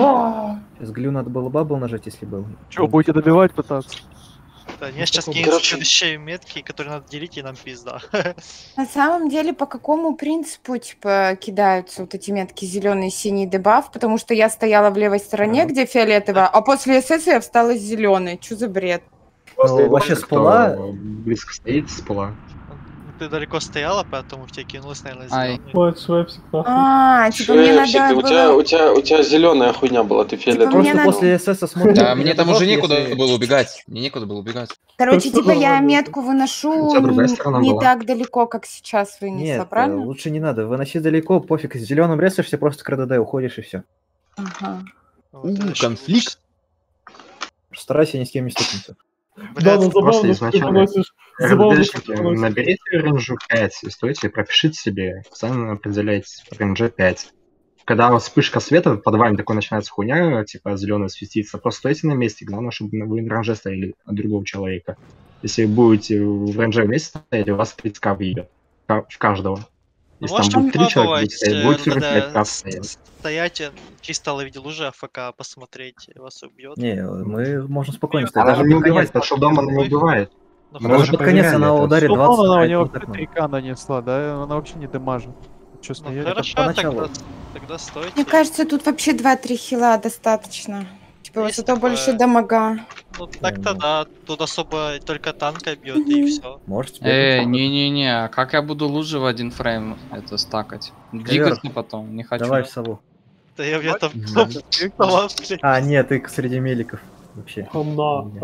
С глю надо было бабл нажать, если был. Че, будете добивать пытаться? да, я сейчас Короче. кинул следующие метки, которые надо делить, и нам пизда. На самом деле, по какому принципу, типа, кидаются вот эти метки зеленый, синий дебаф? Потому что я стояла в левой стороне, где фиолетовая, а после СС я встала с зеленой. Чё за бред? Ну, вообще с пола... Близко стоит с пола. Ты далеко стояла, поэтому в тебя кинулась, наверное, Ай. зеленый. Вот, швепсик, нахуй. А, типа, мне Вообще, надо ты- у тебя, было... у тебя, у тебя зеленая хуйня была, ты фиолетовый. мне Просто надо- после СС смотришь... Да, мне там уже если- некуда было убегать. Мне некуда было убегать. Короче, Что типа, я нормально? метку выношу У тебя другая н- сторона не была. так далеко, как сейчас вынесла, Нет, э, правильно? лучше не надо. Выноси далеко, пофиг. С зеленым резаешься, просто к РДД уходишь и все. Ага. Вот, У, это ещё конфликт. Старайся ни с кем не стукнуться. Да, ну Просто забавно, что ты изначально выносишь... Забавно, что РДДшники, ты выносишь. наберите рейнджу пять и стойте, пропишите себе, сами определяйте рейнджа пять. Когда у вас вспышка света, под вами такой начинается хуйня, типа зеленая светится, просто стойте на месте, главное, чтобы вы на ранже стояли от другого человека. Если вы будете в ранже вместе стоять, у вас тридцать ка выйдет. Ка- В каждого. Ну, Если можешь там будет три человека, попробовать будет стоять, будет сорок пять РДД ка с- стоять. стоять, э, чисто ловить лужи, АФК посмотреть, вас убьет. Не, мы можем спокойно стоять. Она Даже не под конец. убивает, потому что дома она не убивает. Ну, Мы Даже уже под конец проверяли она это. ударит Ну, двадцать, она а у это него не так три много. ка нанесла, да? Она вообще не дамажит. Че Ну, стоять? хорошо, поначалу. тогда, тогда стойте. Мне кажется, тут вообще два-три хила достаточно. Типа, Есть зато такое. больше дамага. Ну, так-то да, тут особо только танка бьет и все. Можете Эй, бегать. не-не-не, а как я буду лужи в один фрейм это стакать? Двигаться потом, не хочу. Давай в сову. Да я, я там... Мгм. там, блядь. А, нет, ты среди меликов. Вообще. Хана. Не.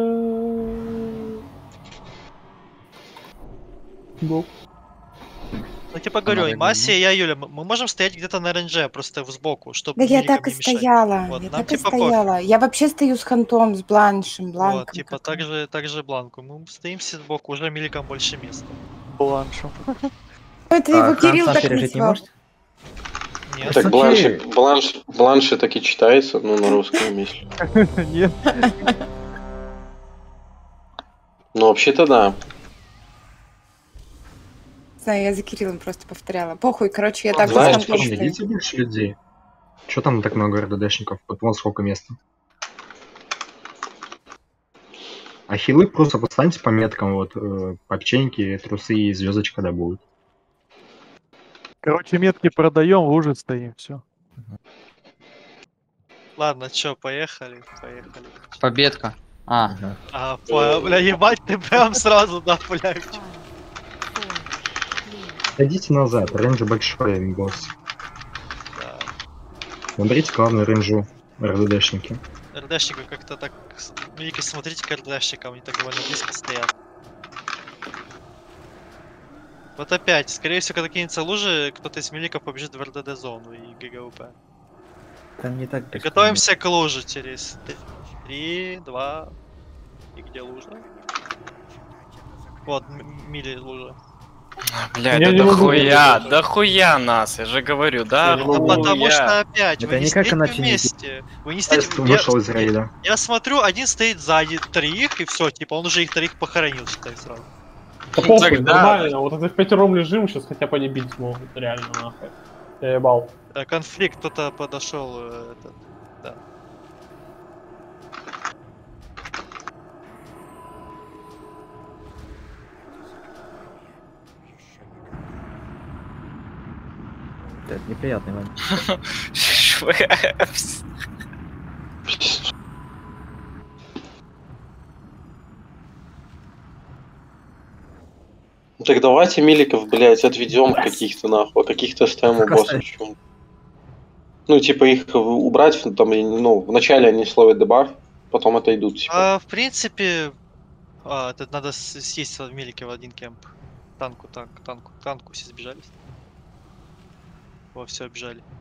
Ре- Гоп. Ну, типа говорю, и Надо Масси, и я, Юля, мы мы можем стоять где-то на ренже, просто сбоку, чтобы Да я так и стояла, Вот, я нам так и типа стояла. Я вообще стою с хантом, с бланшем, бланком. Вот, типа так же, так же бланку. Мы стоим все сбоку, уже миликом больше места. Бланшу. Это А его Кирилл Ханса так пережить не назвал. можете? Нет, Так Окей. бланши, бланш, бланши так и читается, ну, на русском, если. Нет. Ну, вообще-то да. Не знаю, я за Кириллом просто повторяла. Похуй, короче, я так же с Знаешь, хантом Что, стою. найдите больше людей. Че там так много РДДшников? Вот вон сколько места. А хилы просто поставьте по меткам, вот, э, по печеньке, трусы и звездочка да будет. Короче, метки продаем, в луже стоим, все. ладно, чё, поехали, поехали. Победка. А, Ага. А, понял, бля, ебать, ты прям сразу, да, бля. Идите назад, рейндж большой, босс. Да. Наберите главную рейнджу РДДшники. РДшников как-то так... с- Милики, смотрите к РДшникам, они так довольно близко стоят. Вот опять, скорее всего, когда кинется лужи, кто-то из миликов побежит в РДД-зону и ГГУП. Там не так. И готовимся к луже через три, два... И где лужа? Вот, м- мили лужа. Бля, Я да не могу дохуя, говорить. дохуя нас, я же говорю, да Ну, потому что опять, Это вы не не как стоите иначе не вместе. Вы не стоите... Тест Я, вышел из рейда. я смотрю, один стоит сзади троих, и все, типа, он уже их троих похоронил, считай, сразу. Да похуй, Тогда- нормально. Вот это в пятером лежим, сейчас хотя бы не бить смогут, реально, нахуй. Я ебал. Э, Конфликт, кто-то подошел, э, этот, да. Это неприятный момент. Швепс. Ну, так давайте миликов, блядь, отведем каких-то нахуй, а каких-то оставим у Как босса. оставить? Почему? Ну, типа их убрать, там, ну, вначале они словят дебаф, потом отойдут, типа. А, в принципе, а, это надо с- съесть в милике в один кемп. Танку, танк, танку, танку все сбежались. Во, все обижали.